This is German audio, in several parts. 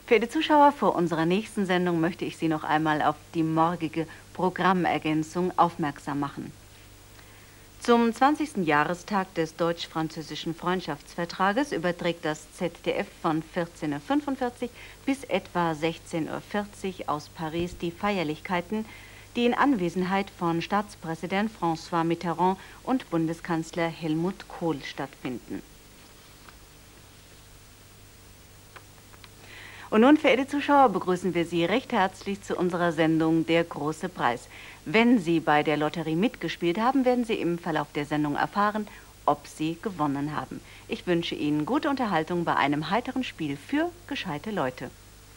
Verehrte Zuschauer, vor unserer nächsten Sendung möchte ich Sie noch einmal auf die morgige Programmergänzung aufmerksam machen. Zum 20. Jahrestag des deutsch-französischen Freundschaftsvertrages überträgt das ZDF von 14:45 Uhr bis etwa 16:40 Uhr aus Paris die Feierlichkeiten, die in Anwesenheit von Staatspräsident François Mitterrand und Bundeskanzler Helmut Kohl stattfinden. Und nun, verehrte Zuschauer, begrüßen wir Sie recht herzlich zu unserer Sendung Der große Preis. Wenn Sie bei der Lotterie mitgespielt haben, werden Sie im Verlauf der Sendung erfahren, ob Sie gewonnen haben. Ich wünsche Ihnen gute Unterhaltung bei einem heiteren Spiel für gescheite Leute.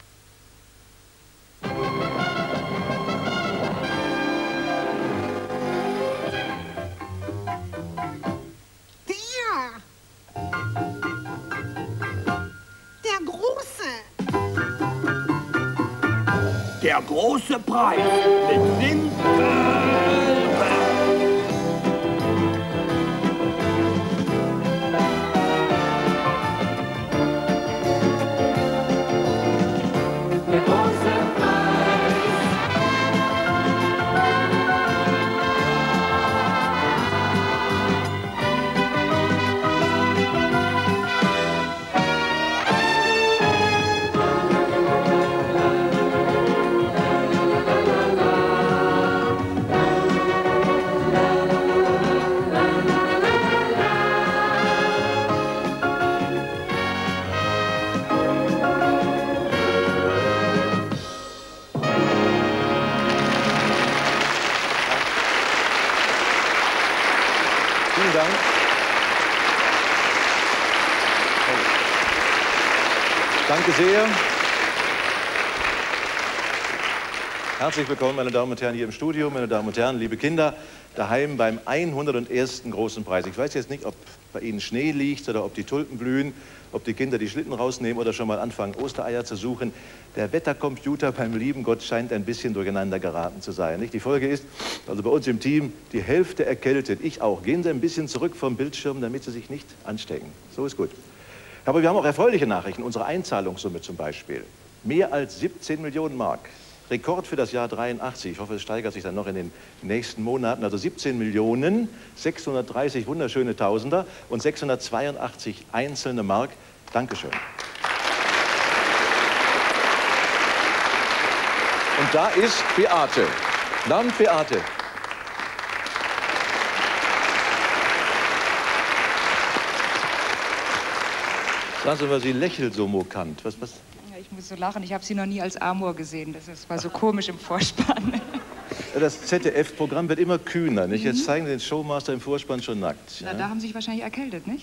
Der große Preis mit Winkel. Der große Preis. Vielen Dank. Danke sehr. Herzlich willkommen, meine Damen und Herren, hier im Studio, meine Damen und Herren, liebe Kinder, daheim beim 101. großen Preis. Ich weiß jetzt nicht, ob bei Ihnen Schnee liegt oder ob die Tulpen blühen, ob die Kinder die Schlitten rausnehmen oder schon mal anfangen, Ostereier zu suchen. Der Wettercomputer beim lieben Gott scheint ein bisschen durcheinander geraten zu sein. Nicht? Die Folge ist, also bei uns im Team, die Hälfte erkältet, ich auch. Gehen Sie ein bisschen zurück vom Bildschirm, damit Sie sich nicht anstecken. So ist gut. Aber wir haben auch erfreuliche Nachrichten. Unsere Einzahlungssumme zum Beispiel. Mehr als 17 Millionen Mark. Rekord für das Jahr 83. Ich hoffe, es steigert sich dann noch in den nächsten Monaten. Also 17 Millionen, 630 wunderschöne Tausender und 682 einzelne Mark. Dankeschön. Und da ist Beate. Guten Abend, Beate. Sagen Sie mal, Sie lächelt so mokant. Was? Ich muss so lachen, ich habe Sie noch nie als Amor gesehen. Das war so komisch im Vorspann. Das ZDF-Programm wird immer kühner, nicht? Jetzt zeigen Sie den Showmaster im Vorspann schon nackt. Na, ja? da haben Sie sich wahrscheinlich erkältet, nicht?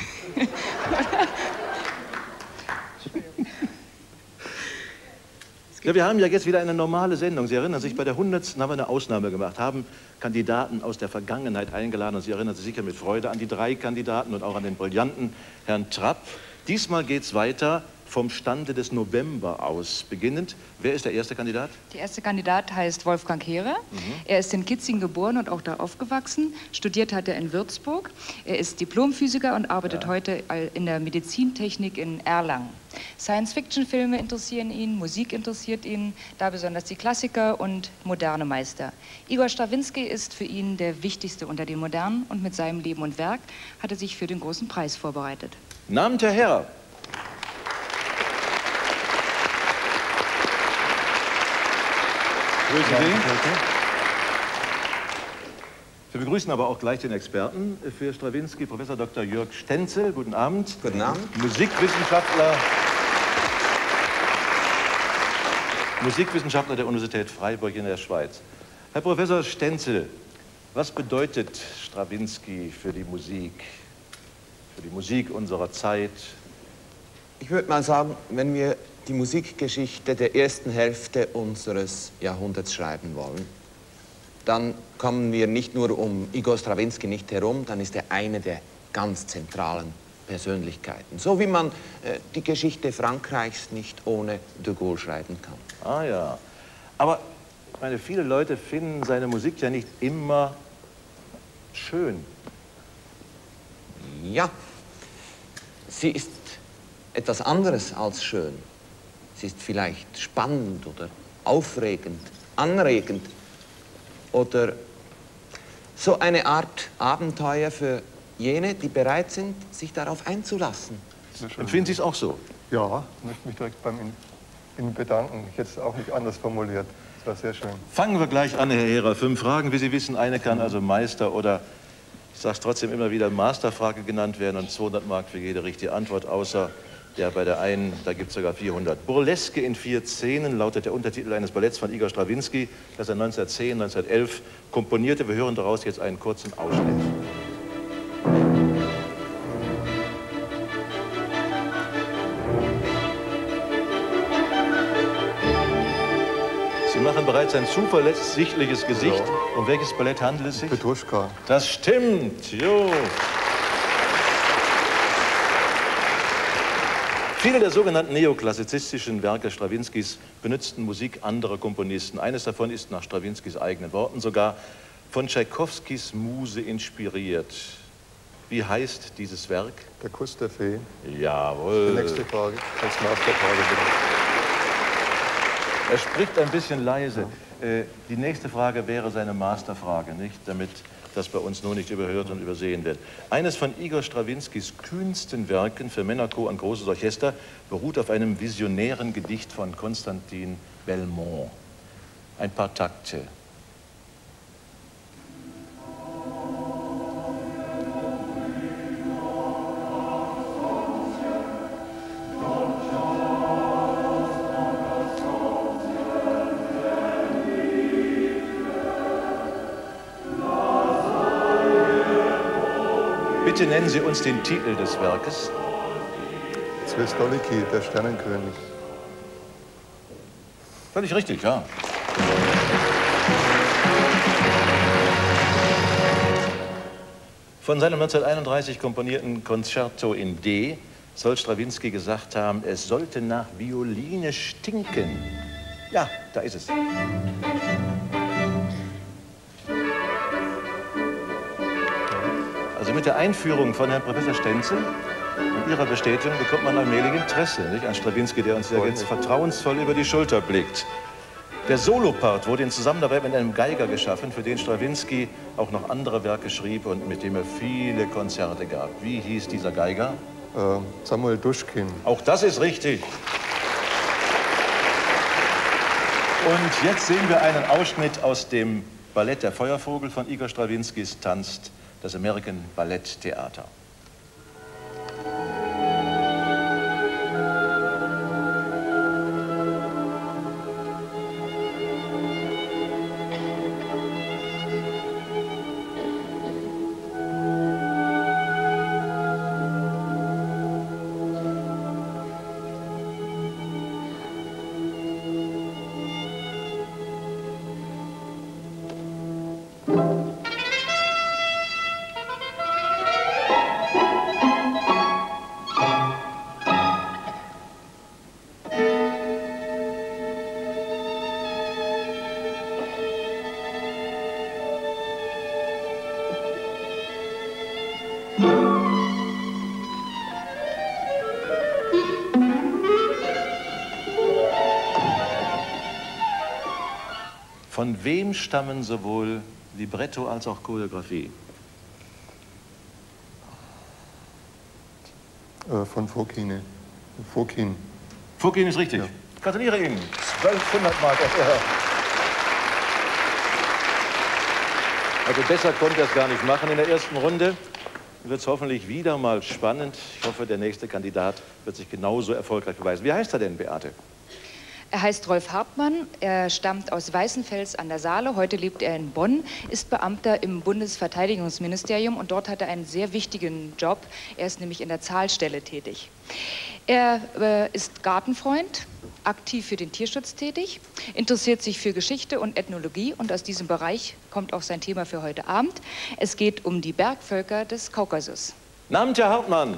Ja, wir haben ja jetzt wieder eine normale Sendung. Sie erinnern sich, bei der 100. haben wir eine Ausnahme gemacht, haben Kandidaten aus der Vergangenheit eingeladen. Und Sie erinnern sich sicher mit Freude an die 3 Kandidaten und auch an den brillanten Herrn Trapp. Diesmal geht es weiter vom Stande des November aus beginnend. Wer ist der erste Kandidat? Der erste Kandidat heißt Wolfgang Kehre. Er ist in Kitzingen geboren und auch da aufgewachsen. Studiert hat er in Würzburg. Er ist Diplomphysiker und arbeitet heute in der Medizintechnik in Erlangen. Science-Fiction-Filme interessieren ihn, Musik interessiert ihn, da besonders die Klassiker und moderne Meister. Igor Strawinski ist für ihn der wichtigste unter den Modernen und mit seinem Leben und Werk hat er sich für den großen Preis vorbereitet. Namen der Herr. Grüßen Sie. Wir begrüßen aber auch gleich den Experten für Strawinski, Professor Dr. Jörg Stenzel. Guten Abend. Guten Abend. Musikwissenschaftler der Universität Freiburg in der Schweiz. Herr Professor Stenzel, was bedeutet Strawinski für die Musik unserer Zeit? Ich würde mal sagen, wenn wir die Musikgeschichte der ersten Hälfte unseres Jahrhunderts schreiben wollen, dann kommen wir nicht nur um Igor Strawinski nicht herum, dann ist er eine der ganz zentralen Persönlichkeiten. So wie man die Geschichte Frankreichs nicht ohne de Gaulle schreiben kann. Ah ja, aber ich meine, viele Leute finden seine Musik ja nicht immer schön. Ja, sie ist etwas anderes als schön. Es ist vielleicht spannend oder aufregend, anregend oder so eine Art Abenteuer für jene, die bereit sind, sich darauf einzulassen. Empfinden Sie es auch so? Ja, ich möchte mich direkt beim Ihnen bedanken. Ich hätte es auch nicht anders formuliert. Das war sehr schön. Fangen wir gleich an, Herr Hehrer. 5 Fragen, wie Sie wissen. Eine kann also Meister oder, ich sage es trotzdem immer wieder, Masterfrage genannt werden und 200 Mark für jede richtige Antwort, außer ja, bei der einen, da gibt es sogar 400. Burleske in 4 Szenen lautet der Untertitel eines Balletts von Igor Strawinski, das er 1910, 1911 komponierte. Wir hören daraus jetzt einen kurzen Ausschnitt. Sie machen bereits ein zuversichtliches Gesicht. Ja. Um welches Ballett handelt es sich? Petruschka. Das stimmt, jo. Viele der sogenannten neoklassizistischen Werke Strawinskys benutzten Musik anderer Komponisten. Eines davon ist nach Strawinskys eigenen Worten sogar von Tschaikowskis Muse inspiriert. Wie heißt dieses Werk? Der Kuss der Fee. Jawohl. Die nächste Frage als Masterfrage bitte. Er spricht ein bisschen leise. Die nächste Frage wäre seine Masterfrage, nicht? Damit das bei uns nur nicht überhört und übersehen wird. Eines von Igor Strawinskys kühnsten Werken für Männerchor und großes Orchester beruht auf einem visionären Gedicht von Constantin Belmont. Ein paar Takte. Bitte nennen Sie uns den Titel des Werkes. Zwistoliki, der Sternenkönig. Völlig richtig, ja. Von seinem 1931 komponierten Concerto in D soll Strawinski gesagt haben, es sollte nach Violine stinken. Ja, da ist es. Also mit der Einführung von Herrn Professor Stenzel und Ihrer Bestätigung bekommt man allmählich Interesse, nicht, an Strawinski, der uns ja ganz vertrauensvoll über die Schulter blickt. Der Solopart wurde in Zusammenarbeit mit einem Geiger geschaffen, für den Strawinski auch noch andere Werke schrieb und mit dem er viele Konzerte gab. Wie hieß dieser Geiger? Samuel Duschkin. Auch das ist richtig. Und jetzt sehen wir einen Ausschnitt aus dem Ballett Der Feuervogel von Igor Strawinskys tanzt das American Ballet Theater. Von wem stammen sowohl Libretto als auch Choreografie? Von Fokine. Fokin. Fokin ist richtig. Ja. Gratuliere Ihnen. 1200 Mark. Also besser konnte er es gar nicht machen in der ersten Runde. Wird es hoffentlich wieder mal spannend. Ich hoffe, der nächste Kandidat wird sich genauso erfolgreich beweisen. Wie heißt er denn, Beate? Er heißt Rolf Hartmann, er stammt aus Weißenfels an der Saale, heute lebt er in Bonn, ist Beamter im Bundesverteidigungsministerium und dort hat er einen sehr wichtigen Job. Er ist nämlich in der Zahlstelle tätig. Er ist Gartenfreund, aktiv für den Tierschutz tätig, interessiert sich für Geschichte und Ethnologie und aus diesem Bereich kommt auch sein Thema für heute Abend. Es geht um die Bergvölker des Kaukasus. Guten Abend, Herr Hartmann.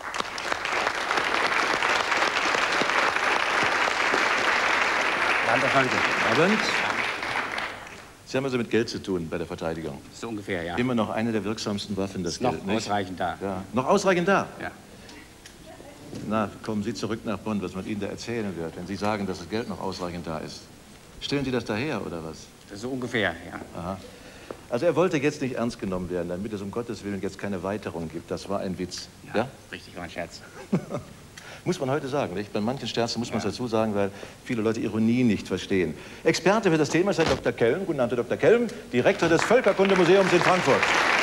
Abend. Sie haben also mit Geld zu tun bei der Verteidigung. So ungefähr, ja. Immer noch eine der wirksamsten Waffen, das Geld, noch ausreichend da. Ja. Noch ausreichend da? Ja. Na, kommen Sie zurück nach Bonn, was man Ihnen da erzählen wird, wenn Sie sagen, dass das Geld noch ausreichend da ist. Stellen Sie das daher, oder was? So ungefähr, ja. Aha. Also er wollte jetzt nicht ernst genommen werden, damit es um Gottes Willen jetzt keine Weiterung gibt. Das war ein Witz. Ja? Richtig, war ein Scherz. Muss man heute sagen, nicht? Bei manchen Scherzen muss man es dazu sagen, weil viele Leute Ironie nicht verstehen. Experte für das Thema ist Herr Dr. Kelm. Guten Abend, Herr Dr. Kelm, Direktor des Völkerkundemuseums in Frankfurt.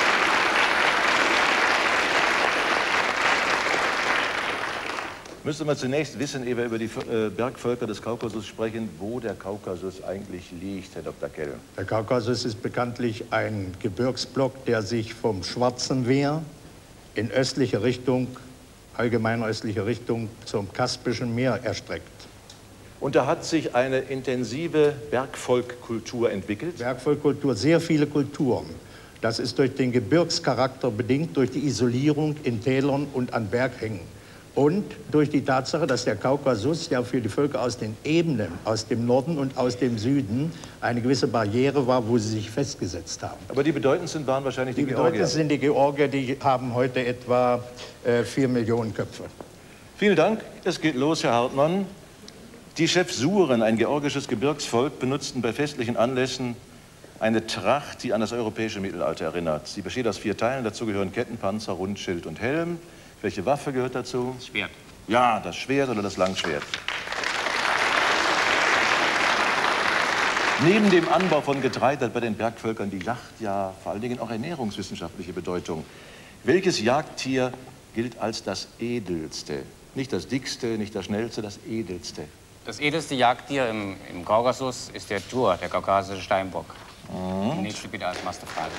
Müsste man zunächst wissen, ehe wir über die Bergvölker des Kaukasus sprechen, wo der Kaukasus eigentlich liegt, Herr Dr. Kelm. Der Kaukasus ist bekanntlich ein Gebirgsblock, der sich vom Schwarzen Meer in östliche Richtung, allgemein östliche Richtung, zum Kaspischen Meer erstreckt. Und da hat sich eine intensive Bergvolkkultur entwickelt? Bergvolkkultur, sehr viele Kulturen. Das ist durch den Gebirgscharakter bedingt, durch die Isolierung in Tälern und an Berghängen. Und durch die Tatsache, dass der Kaukasus ja für die Völker aus den Ebenen, aus dem Norden und aus dem Süden, eine gewisse Barriere war, wo sie sich festgesetzt haben. Aber die bedeutendsten waren wahrscheinlich die Georgier. Die bedeutendsten sind die Georgier, die haben heute etwa 4 Millionen Köpfe. Vielen Dank. Es geht los, Herr Hartmann. Die Chefsuren, ein georgisches Gebirgsvolk, benutzten bei festlichen Anlässen eine Tracht, die an das europäische Mittelalter erinnert. Sie besteht aus 4 Teilen. Dazu gehören Kettenpanzer, Rundschild und Helm. Welche Waffe gehört dazu? Das Schwert. Ja, das Schwert oder das Langschwert. Neben dem Anbau von Getreide hat bei den Bergvölkern die Jagd ja vor allen Dingen auch ernährungswissenschaftliche Bedeutung. Welches Jagdtier gilt als das edelste? Nicht das dickste, nicht das schnellste, das edelste. Das edelste Jagdtier im Kaukasus ist der Tur, der kaukasische Steinbock. Die nächste bitte als Masterfrage.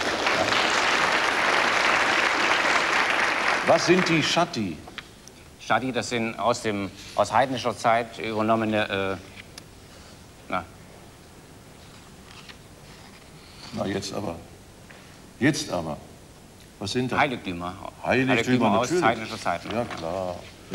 Was sind die Schatti? Schatti, das sind aus heidnischer Zeit übernommene, Na, jetzt aber. Jetzt aber. Was sind das? Heiligtümer. Heiligtümer aus heidnischer Zeit. Ja, klar.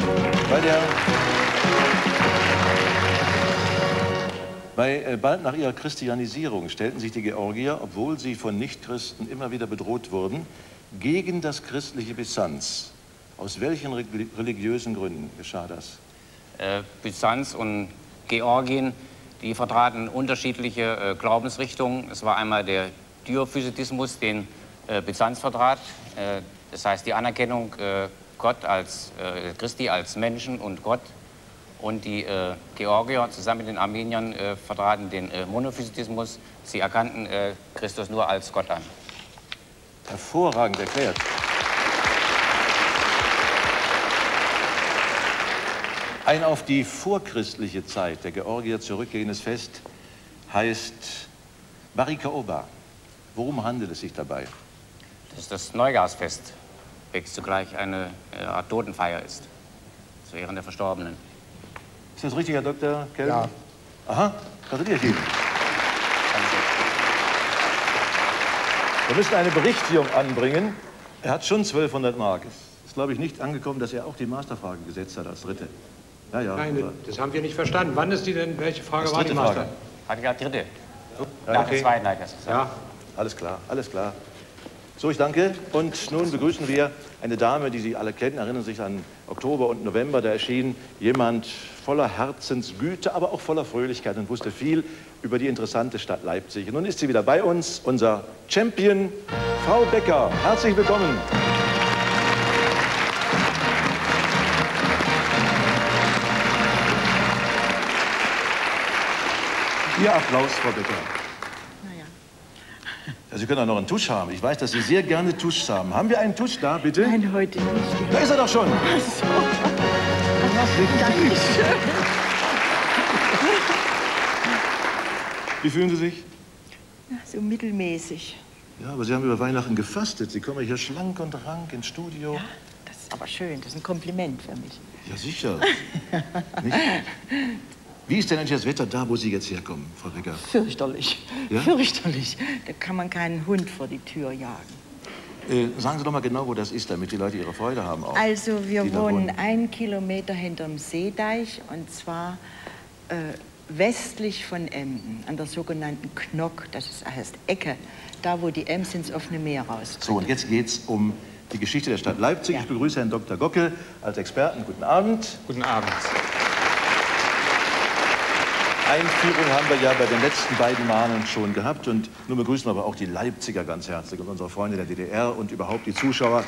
Bald nach ihrer Christianisierung stellten sich die Georgier, obwohl sie von Nichtchristen immer wieder bedroht wurden, gegen das christliche Byzanz. Aus welchen religiösen Gründen geschah das? Byzanz und Georgien, die vertraten unterschiedliche Glaubensrichtungen. Es war einmal der Diophysitismus, den Byzanz vertrat. Das heißt die Anerkennung Christi als Menschen und Gott. Und die Georgier zusammen mit den Armeniern vertraten den Monophysitismus. Sie erkannten Christus nur als Gott an. Hervorragend erklärt. Ein auf die vorchristliche Zeit der Georgier zurückgehendes Fest heißt Barikaoba. Worum handelt es sich dabei? Das ist das Neujahrsfest, welches zugleich eine Art Totenfeier ist, zu Ehren der Verstorbenen. Ist das richtig, Herr Dr. Kelm? Ja. Aha, gratuliere ich Ihnen. Wir müssen eine Berichtigung anbringen. Er hat schon 1200 Mark. Es ist, glaube ich, nicht angekommen, dass er auch die Masterfrage gesetzt hat als dritte. Ja, ja. Nein, das haben wir nicht verstanden. Wann ist die denn? Welche Frage war die, Frage. Master? Hat ja dritte. Ja, Nach okay. der zweiten hat er es gesagt. Ja. Alles klar, alles klar. So, ich danke. Und nun begrüßen wir eine Dame, die Sie alle kennen, erinnern sich an Oktober und November. Da erschien jemand voller Herzensgüte, aber auch voller Fröhlichkeit und wusste viel über die interessante Stadt Leipzig. Und nun ist sie wieder bei uns, unser Champion, Frau Becker. Herzlich willkommen. Ihr Applaus, Frau Becker. Ja, Sie können auch noch einen Tusch haben. Ich weiß, dass Sie sehr gerne Tuschs haben. Haben wir einen Tusch da, bitte? Nein, heute nicht. Da ist er doch schon. Ach so. Dankeschön. Wie fühlen Sie sich? Ja, so mittelmäßig. Ja, aber Sie haben über Weihnachten gefastet. Sie kommen hier schlank und rank ins Studio. Ja, das ist aber schön. Das ist ein Kompliment für mich. Ja, sicher. Nicht? Wie ist denn eigentlich das Wetter da, wo Sie jetzt herkommen, Frau Becker? Fürchterlich. Ja? Fürchterlich. Da kann man keinen Hund vor die Tür jagen. Sagen Sie doch mal genau, wo das ist, damit die Leute ihre Freude haben auch. Also wir die da wohnen 1 Kilometer hinterm Seedeich und zwar westlich von Emden, an der sogenannten Knock, das heißt Ecke, da wo die Ems ins offene Meer raus. So, und jetzt geht's um die Geschichte der Stadt Leipzig. Ja. Ich begrüße Herrn Dr. Gockel als Experten. Guten Abend. Guten Abend. Einführung haben wir ja bei den letzten beiden Malen schon gehabt. Und nun begrüßen wir aber auch die Leipziger ganz herzlich und unsere Freunde der DDR und überhaupt die Zuschauer.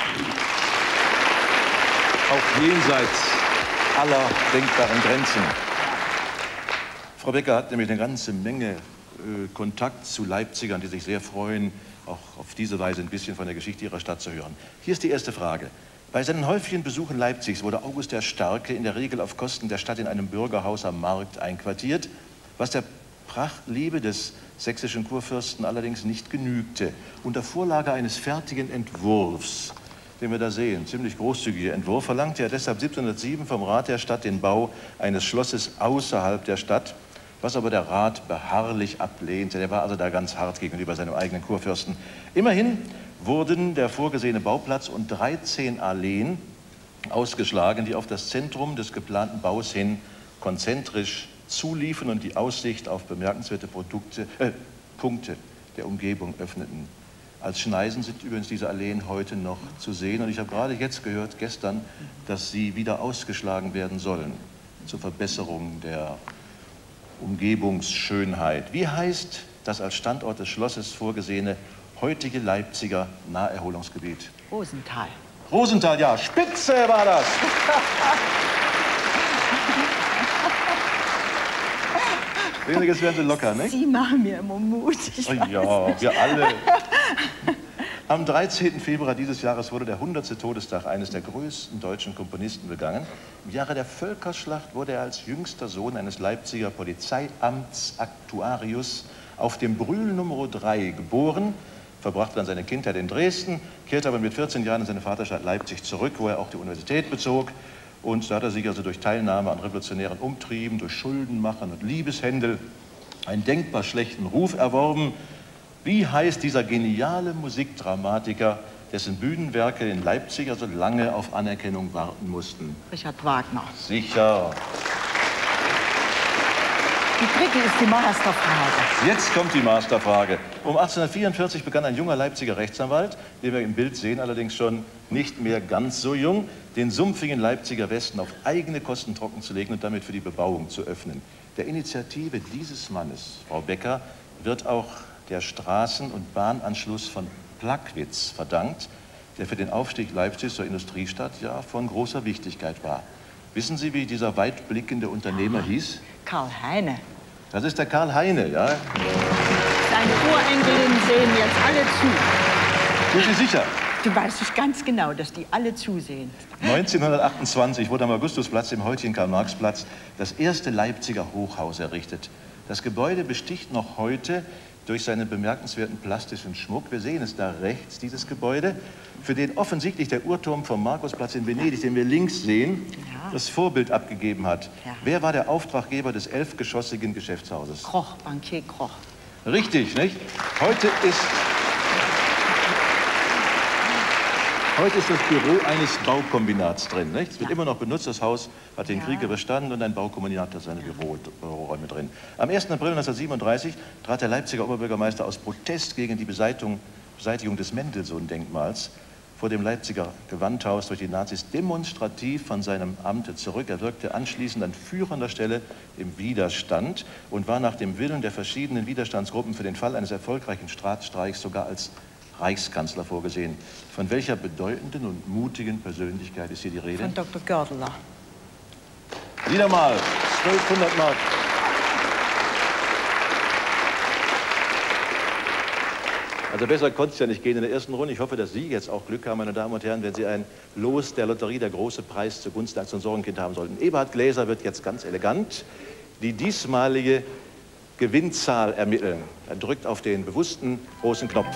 Auch jenseits aller denkbaren Grenzen. Frau Becker hat nämlich eine ganze Menge Kontakt zu Leipzigern, die sich sehr freuen, auch auf diese Weise ein bisschen von der Geschichte ihrer Stadt zu hören. Hier ist die erste Frage. Bei seinen häufigen Besuchen Leipzigs wurde August der Starke in der Regel auf Kosten der Stadt in einem Bürgerhaus am Markt einquartiert, was der Prachtliebe des sächsischen Kurfürsten allerdings nicht genügte. Unter Vorlage eines fertigen Entwurfs, den wir da sehen, ziemlich großzügiger Entwurf, verlangte er deshalb 1707 vom Rat der Stadt den Bau eines Schlosses außerhalb der Stadt, was aber der Rat beharrlich ablehnte. Der war also da ganz hart gegenüber seinem eigenen Kurfürsten. Immerhin wurden der vorgesehene Bauplatz und 13 Alleen ausgeschlagen, die auf das Zentrum des geplanten Baus hin konzentrisch zuliefen und die Aussicht auf bemerkenswerte Punkte der Umgebung öffneten. Als Schneisen sind übrigens diese Alleen heute noch zu sehen. Und ich habe gerade jetzt gehört, gestern, dass sie wieder ausgeschlagen werden sollen zur Verbesserung der Umgebungsschönheit. Wie heißt das als Standort des Schlosses vorgesehene heutige Leipziger Naherholungsgebiet? Rosenthal. Rosenthal, ja, spitze war das. Sehen Sie, jetzt werden Sie locker, nicht? Sie machen mir immer Mut. Oh ja, wir alle. Am 13. Februar dieses Jahres wurde der 100. Todestag eines der größten deutschen Komponisten begangen. Im Jahre der Völkerschlacht wurde er als jüngster Sohn eines Leipziger Polizeiamtsaktuarius auf dem Brühl Nr. 3 geboren, verbrachte dann seine Kindheit in Dresden, kehrte aber mit 14 Jahren in seine Vaterstadt Leipzig zurück, wo er auch die Universität bezog. Und da hat er sich also durch Teilnahme an revolutionären Umtrieben, durch Schuldenmachen und Liebeshändel einen denkbar schlechten Ruf erworben. Wie heißt dieser geniale Musikdramatiker, dessen Bühnenwerke in Leipzig also lange auf Anerkennung warten mussten? Richard Wagner. Sicher. Die dritte ist die Masterfrage. Jetzt kommt die Masterfrage. Um 1844 begann ein junger Leipziger Rechtsanwalt, den wir im Bild sehen, allerdings schon nicht mehr ganz so jung, den sumpfigen Leipziger Westen auf eigene Kosten trockenzulegen und damit für die Bebauung zu öffnen. Der Initiative dieses Mannes, Frau Becker, wird auch der Straßen- und Bahnanschluss von Plagwitz verdankt, der für den Aufstieg Leipzigs zur Industriestadt ja von großer Wichtigkeit war. Wissen Sie, wie dieser weitblickende Unternehmer hieß? Karl Heine. Das ist der Karl Heine, ja? Seine Urenkelinnen sehen jetzt alle zu. Sind Sie sicher? Du weißt es ganz genau, dass die alle zusehen. 1928 wurde am Augustusplatz, dem heutigen Karl-Marx-Platz, das erste Leipziger Hochhaus errichtet. Das Gebäude besticht noch heute durch seinen bemerkenswerten plastischen Schmuck. Wir sehen es da rechts, dieses Gebäude, für den offensichtlich der Uhrturm vom Markusplatz in Venedig, den wir links sehen, das Vorbild abgegeben hat. Ja. Wer war der Auftraggeber des 11-geschossigen Geschäftshauses? Kroch, Bankier Kroch. Richtig, nicht? Heute ist das Büro eines Baukombinats drin. Nicht? Es wird immer noch benutzt. Das Haus hat den Krieg überstanden und ein Baukombinat hat seine Büroräume drin. Am 1. April 1937 trat der Leipziger Oberbürgermeister aus Protest gegen die Beseitigung des Mendelssohn-Denkmals vor dem Leipziger Gewandhaus durch die Nazis demonstrativ von seinem Amte zurück. Er wirkte anschließend an führender Stelle im Widerstand und war nach dem Willen der verschiedenen Widerstandsgruppen für den Fall eines erfolgreichen Staatsstreiks sogar als Reichskanzler vorgesehen. Von welcher bedeutenden und mutigen Persönlichkeit ist hier die Rede? Von Dr. Gördeler. Wieder mal 1200 Mark. Also besser konnte es ja nicht gehen in der ersten Runde. Ich hoffe, dass Sie jetzt auch Glück haben, meine Damen und Herren, wenn Sie ein Los der Lotterie, der große Preis zugunsten der Aktion Sorgenkind haben sollten. Eberhard Gläser wird jetzt ganz elegant die diesmalige Gewinnzahl ermitteln. Er drückt auf den bewussten großen Knopf.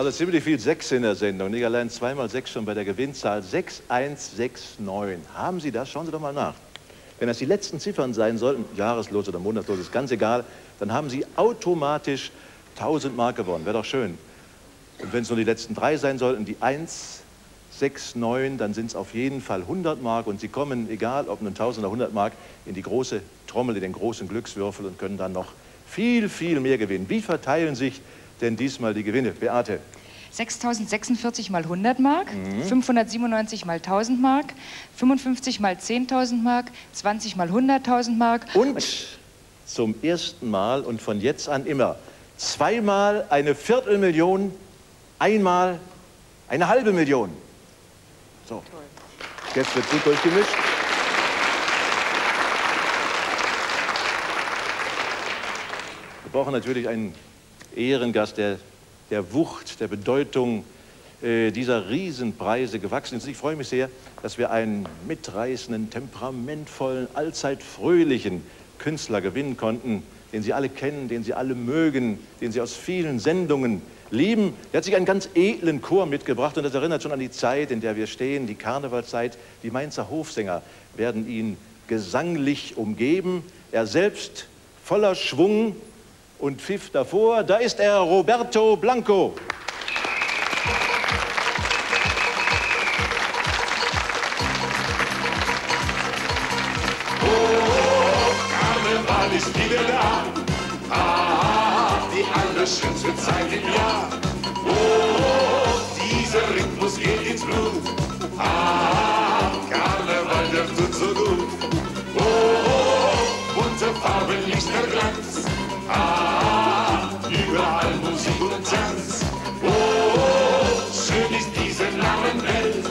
Also ziemlich viel 6 in der Sendung, nicht allein 2 mal 6 schon bei der Gewinnzahl 6169. Haben Sie das? Schauen Sie doch mal nach. Wenn das die letzten Ziffern sein sollten, Jahreslos oder Monatslos, ist ganz egal, dann haben Sie automatisch 1000 Mark gewonnen. Wäre doch schön. Und wenn es nur die letzten 3 sein sollten, die 169, dann sind es auf jeden Fall 100 Mark und Sie kommen, egal ob nun 1000 oder 100 Mark, in die große Trommel, in den großen Glückswürfel und können dann noch viel, viel mehr gewinnen. Wie verteilen sich denn diesmal die Gewinne? Beate? 6.046 mal 100 Mark, 597 mal 1.000 Mark, 55 mal 10.000 Mark, 20 mal 100.000 Mark. Und zum ersten Mal und von jetzt an immer 2-mal eine Viertelmillion, 1-mal eine halbe Million. So, jetzt wird gut durchgemischt. Wir brauchen natürlich einen Ehrengast, der Wucht, der Bedeutung dieser Riesenpreise gewachsen ist. Ich freue mich sehr, dass wir einen mitreißenden, temperamentvollen, allzeit fröhlichen Künstler gewinnen konnten, den Sie alle kennen, den Sie alle mögen, den Sie aus vielen Sendungen lieben. Er hat sich einen ganz edlen Chor mitgebracht und das erinnert schon an die Zeit, in der wir stehen, die Karnevalszeit. Die Mainzer Hofsänger werden ihn gesanglich umgeben. Er selbst voller Schwung und pfiff davor. Da ist er, Roberto Blanco. Karneval ist wieder da, die allerschönste Zeit im Jahr. Oh, dieser Rhythmus geht ins Blut, Karneval, der tut so gut. Oh, bunte Farben, Lichter, Glanz, überall Musik und Tanz. Oh, schön ist diese Narrenwelt,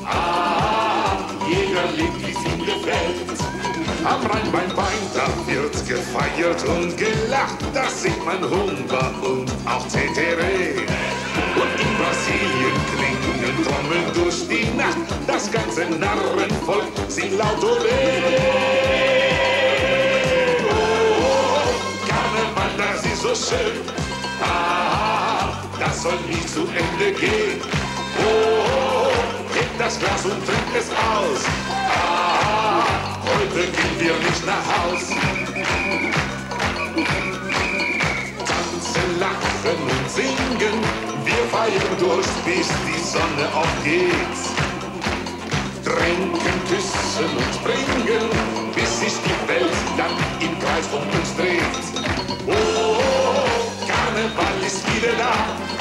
jeder lebt, wie es ihm gefällt. Am Rhein beim Wein, da wird gefeiert und gelacht. Da singt man Humba und auch Tetere. Und in Brasilien klingen Trommeln durch die Nacht. Das ganze Narrenvolk singt laut Ole. Oh, Karneval, das ist so schön. Das soll nie zu Ende gehen. Oh, hebt das Glas und trinkt es aus. Heute gehen wir nicht nach Haus. Tanzen, lachen und singen, wir feiern durch, bis die Sonne aufgeht. Trinken, küssen und springen, bis sich die Welt dann im Kreis um uns dreht. Oh, Karneval ist wieder da,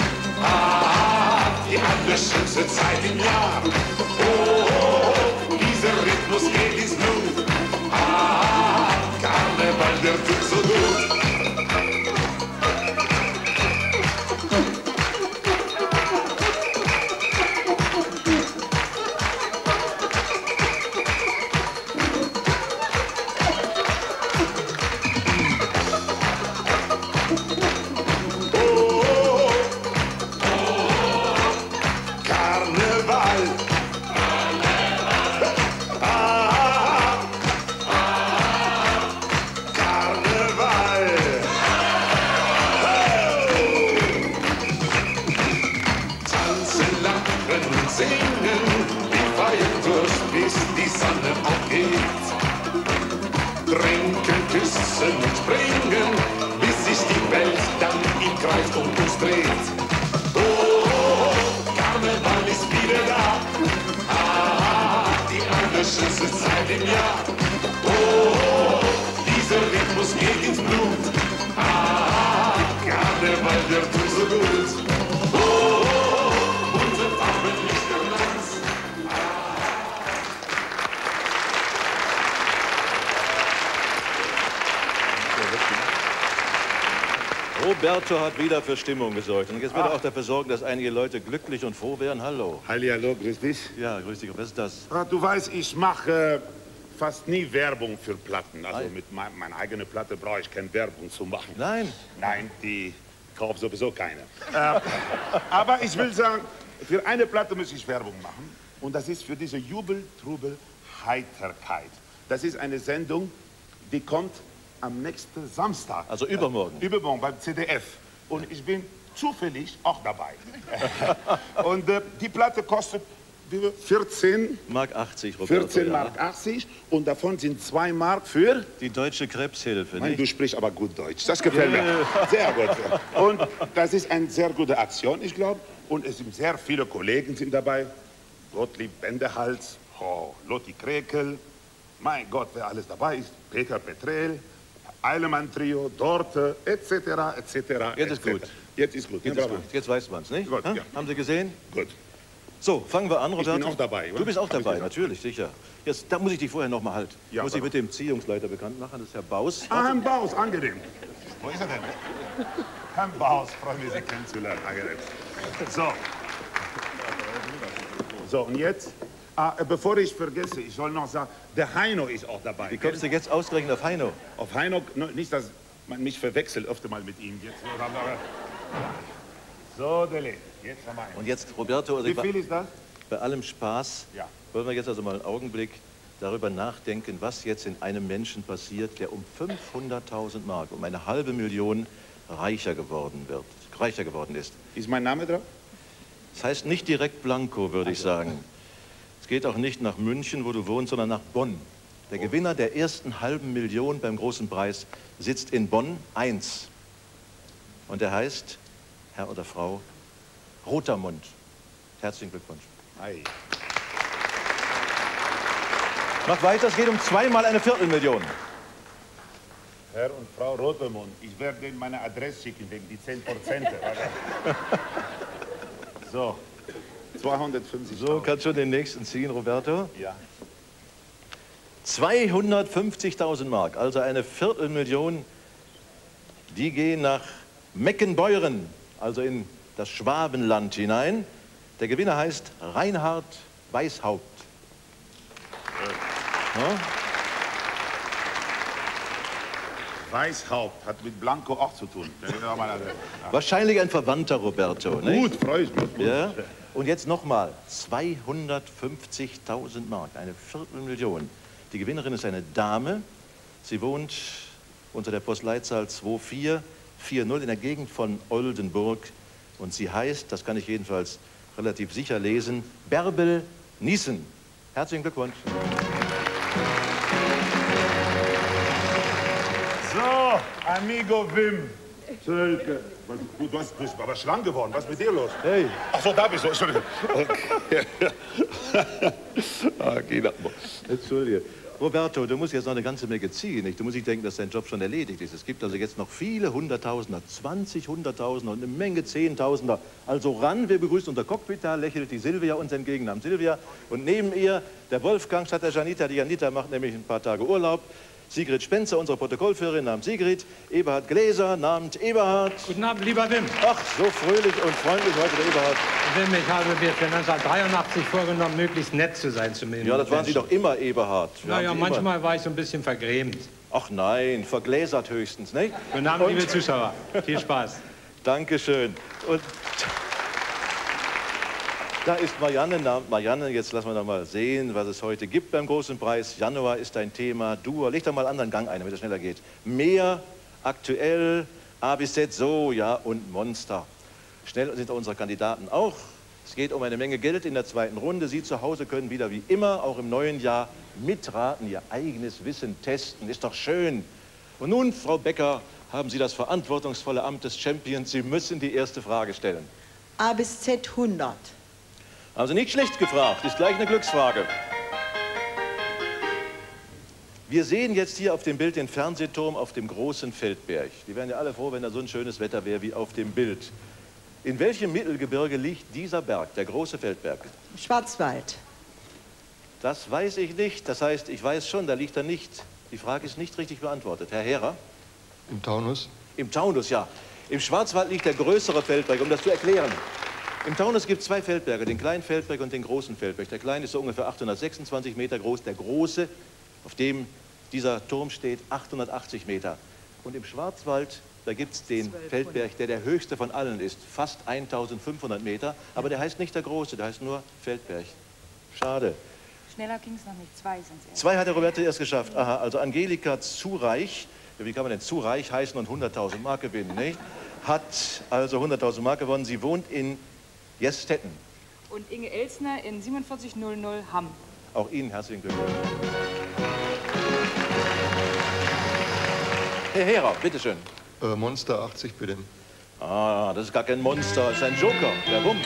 die allerschönste Zeit im Jahr. Oh, dieser Rhythmus geht ins Blut. Karneval, der tut so gut. Roberto hat wieder für Stimmung gesorgt. Und jetzt wird er auch dafür sorgen, dass einige Leute glücklich und froh werden. Hallo. Hallihallo, grüß dich. Ja, grüß dich. Was ist das? Du weißt, ich mache fast nie Werbung für Platten. Also mit meiner eigenen Platte brauche ich keine Werbung zu machen. Nein? Nein, die kauft sowieso keine. Aber ich will sagen, für eine Platte muss ich Werbung machen. Und das ist für diese Jubel, Trubel, Heiterkeit. Das ist eine Sendung, die kommt am nächsten Samstag. Also übermorgen? Übermorgen beim CDF. Und ich bin zufällig auch dabei. Und die Platte kostet 14 Mark 80, Roberto. 14 Mark 80 und davon sind 2 Mark für die Deutsche Krebshilfe. Nein, du sprichst aber gut Deutsch. Das gefällt mir. Sehr gut. Und das ist eine sehr gute Aktion, ich glaube. Und es sind sehr viele Kollegen sind dabei. Gottlieb Wendehals, Lotti Krekel, mein Gott, wer alles dabei ist. Peter Petrel, Eilemann Trio, Dorte, etc., etc. Jetzt ist gut. Jetzt ist gut. Jetzt ist gut. Jetzt weiß man es, nicht? Gut, ja. Haben Sie gesehen? Gut. So, fangen wir an, Roberto. Ich bin auch dabei, oder? Du bist auch dabei, natürlich, sicher. Jetzt, da muss ich dich vorher noch mal Ja, muss ich mit dem Ziehungsleiter bekannt machen, das ist Herr Baus. Ah, Herr Baus, angenehm. Wo ist er denn? Herr Baus, freue mich, Sie kennenzulernen. Angenehm. So, und jetzt, bevor ich vergesse, ich soll noch sagen, der Heino ist auch dabei. Wie kommst du jetzt ausgerechnet auf Heino? Auf Heino, nicht, dass man mich verwechselt, öfter mal mit ihm. Jetzt, so, Dele, jetzt haben wir einen. Und jetzt, Roberto, also wie viel ist das? Bei allem Spaß ja. wollen wir jetzt also mal einen Augenblick darüber nachdenken, was jetzt in einem Menschen passiert, der um 500.000 Mark, um eine halbe Million reicher geworden ist. Ist mein Name drauf? Das heißt nicht direkt Blanco, würde ich sagen. Es geht auch nicht nach München, wo du wohnst, sondern nach Bonn. Der Gewinner der ersten halben Million beim großen Preis sitzt in Bonn 1. Und er heißt Herr oder Frau Rotermund. Herzlichen Glückwunsch. Ei. Mach weiter, es geht um 2-mal eine Viertelmillion. Herr und Frau Rotermund, ich werde Ihnen meine Adresse schicken wegen die 10%. So, 250. So, kannst du den nächsten ziehen, Roberto? Ja. 250.000 Mark, also eine Viertelmillion, die gehen nach Meckenbeuren, also in das Schwabenland hinein. Der Gewinner heißt Reinhard Weishaupt. Ja? Weishaupt hat mit Blanco auch zu tun. Wahrscheinlich ein Verwandter, Roberto. Gut, freue ich mich. Ja? Und jetzt nochmal 250.000 Mark, eine Viertelmillion. Die Gewinnerin ist eine Dame. Sie wohnt unter der Postleitzahl 2440 in der Gegend von Oldenburg. Und sie heißt, das kann ich jedenfalls relativ sicher lesen, Bärbel Niesen. Herzlichen Glückwunsch. So, Amigo Wim. Zölke. Du bist aber schlank geworden. Was ist mit dir los? Hey. Ach so, da bist du. Entschuldigung. Okay. Entschuldige. Roberto, du musst jetzt noch eine ganze Menge ziehen. Nicht? Du musst nicht denken, dass dein Job schon erledigt ist. Es gibt also jetzt noch viele Hunderttausender, 20 Hunderttausender und eine Menge Zehntausender. Also ran, wir begrüßen unser Cockpit, da lächelt die Silvia uns entgegen, namens Silvia. Und neben ihr der Wolfgang statt der Janita. Die Janita macht nämlich ein paar Tage Urlaub. Sigrid Spencer, unsere Protokollführerin, namens Sigrid. Eberhard Gläser, namens Eberhard. Guten Abend, lieber Wim. Ach, so fröhlich und freundlich heute der Eberhard. Wim, ich habe mir für 1983 vorgenommen, möglichst nett zu sein zu mir. Ja, das waren Sie doch immer, Eberhard. Naja, manchmal war ich so ein bisschen vergrämt. Ach nein, vergläsert höchstens, nicht? Guten Abend, liebe Zuschauer. Viel Spaß. Dankeschön. Und da ist Marianne. Marianne, jetzt lassen wir doch mal sehen, was es heute gibt beim Großen Preis. Januar ist dein Thema. Dur, leg doch mal einen anderen Gang ein, damit es schneller geht. Mehr, aktuell, A bis Z, so, ja, und Monster. Schnell sind unsere Kandidaten auch. Es geht um eine Menge Geld in der zweiten Runde. Sie zu Hause können wieder wie immer, auch im neuen Jahr, mitraten, ihr eigenes Wissen testen. Ist doch schön. Und nun, Frau Becker, haben Sie das verantwortungsvolle Amt des Champions. Sie müssen die erste Frage stellen. A bis Z 100. Haben Sie nicht schlecht gefragt, ist gleich eine Glücksfrage. Wir sehen jetzt hier auf dem Bild den Fernsehturm auf dem großen Feldberg. Die wären ja alle froh, wenn da so ein schönes Wetter wäre wie auf dem Bild. In welchem Mittelgebirge liegt dieser Berg, der große Feldberg? Schwarzwald. Das weiß ich nicht. Das heißt, ich weiß schon, da liegt er nicht. Die Frage ist nicht richtig beantwortet. Herr Herer? Im Taunus? Im Taunus, ja. Im Schwarzwald liegt der größere Feldberg, um das zu erklären. Im Taunus gibt es zwei Feldberge, den kleinen Feldberg und den großen Feldberg. Der kleine ist so ungefähr 826 Meter groß, der große, auf dem dieser Turm steht, 880 Meter. Und im Schwarzwald, da gibt es den Feldberg, der höchste von allen ist, fast 1500 Meter. Aber der heißt nicht der große, der heißt nur Feldberg. Schade. Schneller ging es noch nicht, 2 sind es erst. 2 hat der Roberto erst geschafft. Aha, also Angelika Zureich, wie kann man denn Zureich heißen und 100.000 Mark gewinnen, nicht? hat also 100.000 Mark gewonnen. Sie wohnt in Jestetten. Und Inge Elsner in 4700 Hamm. Auch Ihnen herzlichen Glückwunsch. Herr Hera, bitteschön. Monster 80, bitte. Ah, das ist gar kein Monster, das ist ein Joker. Warum?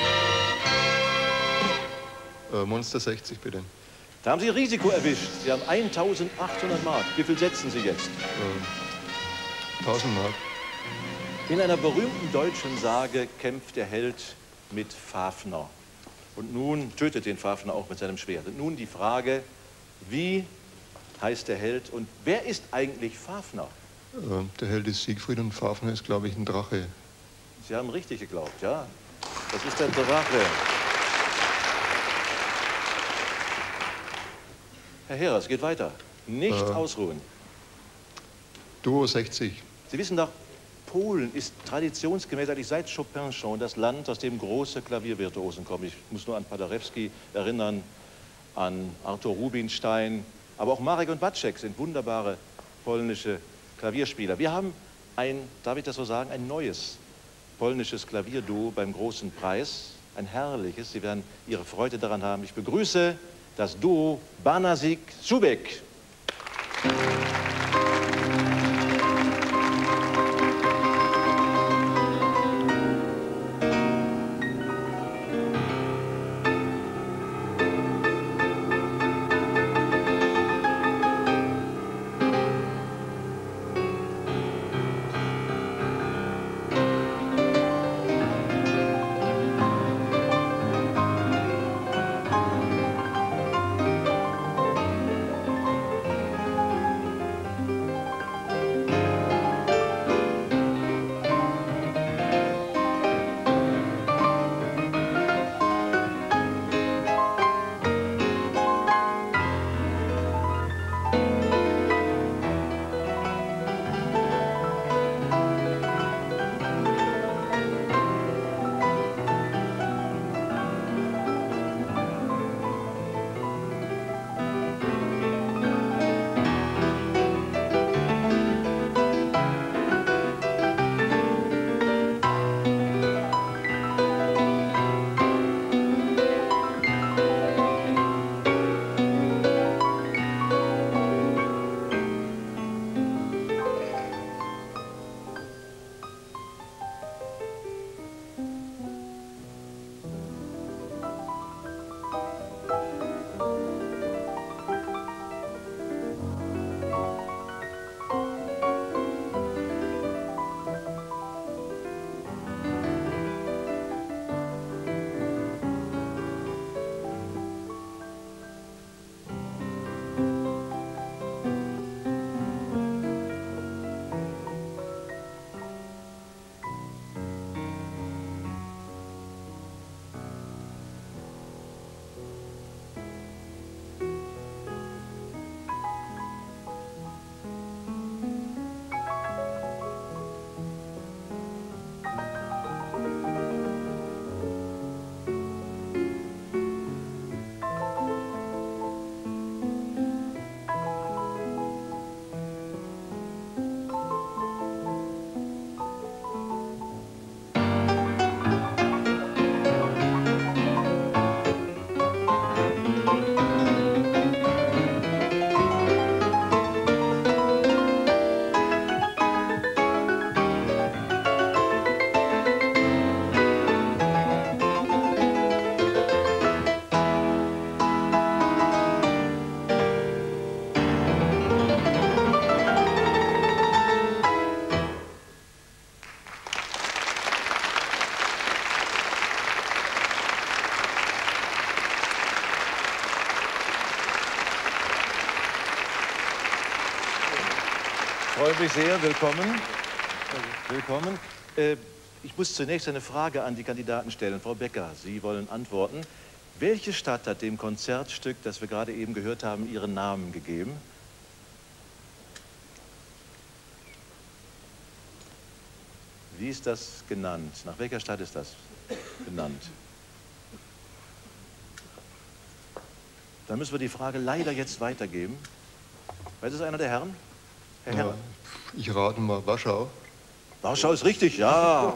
Monster 60, bitte. Da haben Sie Risiko erwischt. Sie haben 1.800 Mark. Wie viel setzen Sie jetzt? 1.000 Mark. In einer berühmten deutschen Sage kämpft der Held mit Fafner. Und nun tötet den Fafner auch mit seinem Schwert. Und nun die Frage, wie heißt der Held und wer ist eigentlich Fafner? Der Held ist Siegfried und Fafner ist, glaube ich, ein Drache. Sie haben richtig geglaubt, ja. Das ist der Drache. Herr Hera, es geht weiter. Nicht ausruhen. Duo 60. Sie wissen doch, Polen ist traditionsgemäß, eigentlich seit Chopin schon, das Land, aus dem große Klaviervirtuosen kommen. Ich muss nur an Paderewski erinnern, an Artur Rubinstein, aber auch Marek und Wacek sind wunderbare polnische Klavierspieler. Wir haben ein, darf ich das so sagen, ein neues polnisches Klavierduo beim Großen Preis. Ein herrliches, Sie werden Ihre Freude daran haben. Ich begrüße das Duo Banasik-Subek. Freue mich sehr. Willkommen. Willkommen. Ich muss zunächst eine Frage an die Kandidaten stellen. Frau Becker, Sie wollen antworten. Welche Stadt hat dem Konzertstück, das wir gerade eben gehört haben, ihren Namen gegeben? Wie ist das genannt? Nach welcher Stadt ist das benannt? Dann müssen wir die Frage leider jetzt weitergeben. Weiß es einer der Herren? Herr Herr? Ich rate mal Warschau. Warschau ist richtig, ja.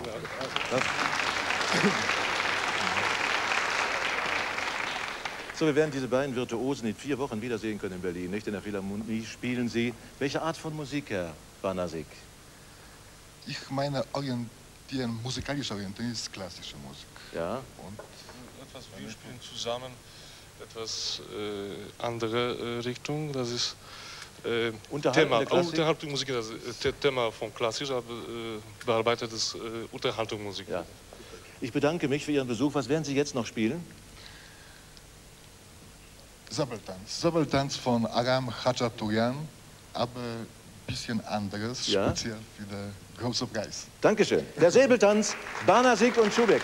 So, wir werden diese beiden Virtuosen in 4 Wochen wiedersehen können in Berlin, nicht? In der Philharmonie spielen Sie. Welche Art von Musik, Herr Banasik? Ich meine, musikalisch orientiert ist klassische Musik. Ja. Und wir spielen zusammen etwas andere Richtung. Das ist Unterhaltungsmusik, das Thema von klassisch, aber bearbeitetes Unterhaltungsmusik. Ja. Ich bedanke mich für Ihren Besuch. Was werden Sie jetzt noch spielen? Sabeltanz. Sabeltanz von Aram Khachaturian, aber ein bisschen anderes, ja? Speziell für den großen Preis. Dankeschön. Der Säbeltanz, Banasik und Schubeck.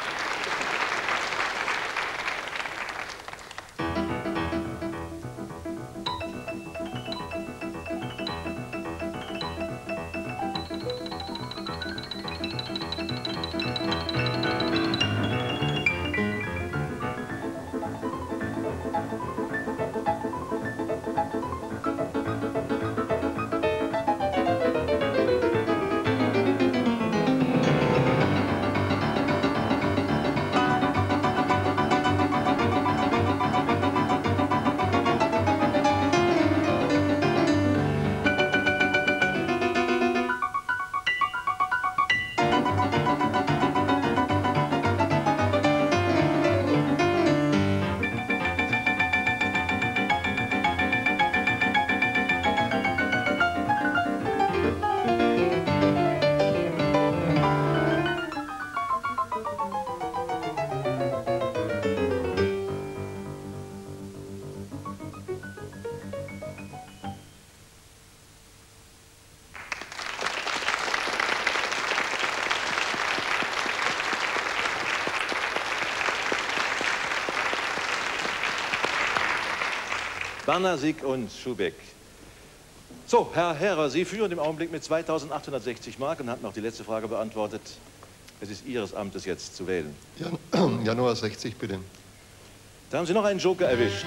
Banasik und Schubeck. So, Herr Herrer, Sie führen im Augenblick mit 2.860 Mark und haben noch die letzte Frage beantwortet. Es ist Ihres Amtes jetzt zu wählen. Januar 60, bitte. Da haben Sie noch einen Joker erwischt.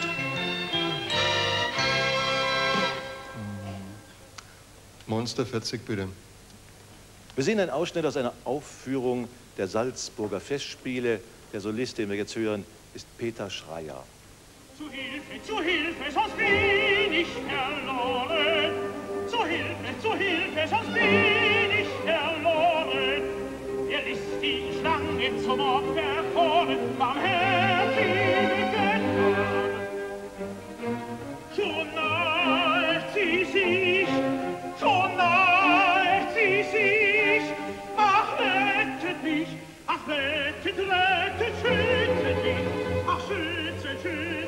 Monster 40, bitte. Wir sehen einen Ausschnitt aus einer Aufführung der Salzburger Festspiele. Der Solist, den wir jetzt hören, ist Peter Schreier. Zu Hilfe, sonst bin ich verloren. Zu Hilfe, sonst bin ich verloren. Er ließ die Schlange zum Opfer kommen, barmherzige Gott. Schon neigt sie sich, ach, rettet mich, ach, rettet, schüttet mich, ach, schüttet,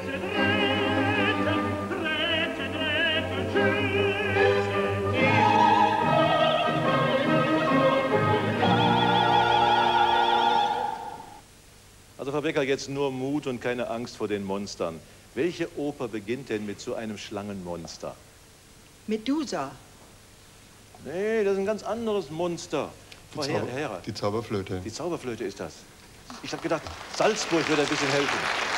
Also, Frau Becker, jetzt nur Mut und keine Angst vor den Monstern. Welche Oper beginnt denn mit so einem Schlangenmonster? Medusa. Nee, das ist ein ganz anderes Monster. Frau Herrer. Die Zauberflöte. Die Zauberflöte ist das. Ich habe gedacht, Salzburg würde ein bisschen helfen.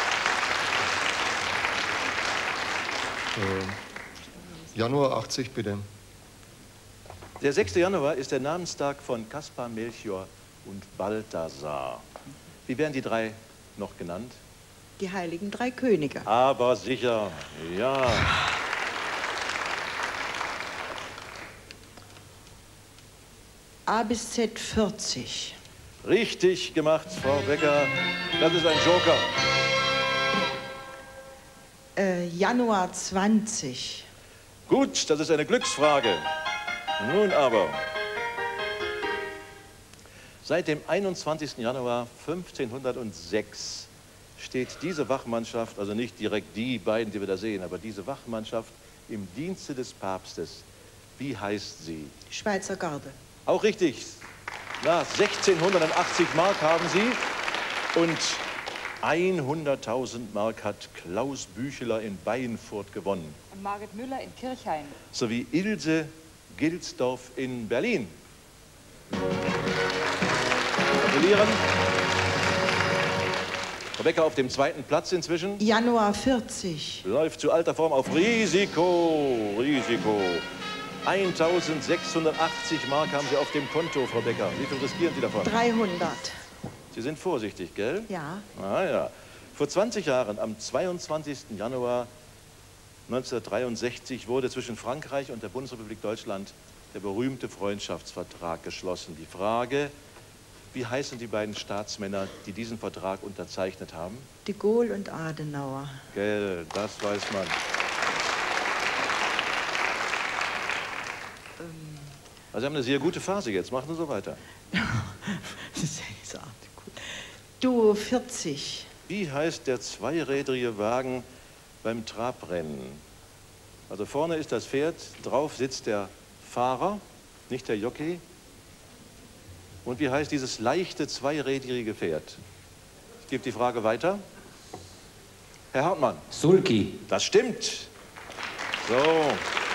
Januar 80, bitte. Der 6. Januar ist der Namenstag von Kaspar, Melchior und Balthasar. Wie werden die drei noch genannt? Die heiligen drei Könige. Aber sicher, ja. A bis Z 40. Richtig gemacht, Frau Becker. Das ist ein Joker. Januar 20. Gut, das ist eine Glücksfrage. Nun aber. Seit dem 21. Januar 1506 steht diese Wachmannschaft, also nicht direkt die beiden, die wir da sehen, aber diese Wachmannschaft im Dienste des Papstes. Wie heißt sie? Schweizer Garde. Auch richtig. Na, 1680 Mark haben Sie und 100.000 Mark hat Klaus Bücheler in Beinfurt gewonnen. Und Margit Müller in Kirchhain. Sowie Ilse Gilsdorf in Berlin. Gratulieren. Frau Becker auf dem 2. Platz inzwischen. Januar 40. Läuft zu alter Form auf Risiko. Risiko. 1680 Mark haben Sie auf dem Konto, Frau Becker. Wie viel riskieren Sie davon? 300. Sie sind vorsichtig, gell? Ja. Ah ja. Vor 20 Jahren, am 22. Januar 1963, wurde zwischen Frankreich und der Bundesrepublik Deutschland der berühmte Freundschaftsvertrag geschlossen. Die Frage, wie heißen die beiden Staatsmänner, die diesen Vertrag unterzeichnet haben? De Gaulle und Adenauer. Gell, das weiß man. Also Sie haben eine sehr gute Phase jetzt. Machen Sie so weiter. Du, 40. Wie heißt der zweirädrige Wagen beim Trabrennen? Also vorne ist das Pferd, drauf sitzt der Fahrer, nicht der Jockey. Und wie heißt dieses leichte zweirädrige Pferd? Ich gebe die Frage weiter. Herr Hartmann. Sulky. Das stimmt. So.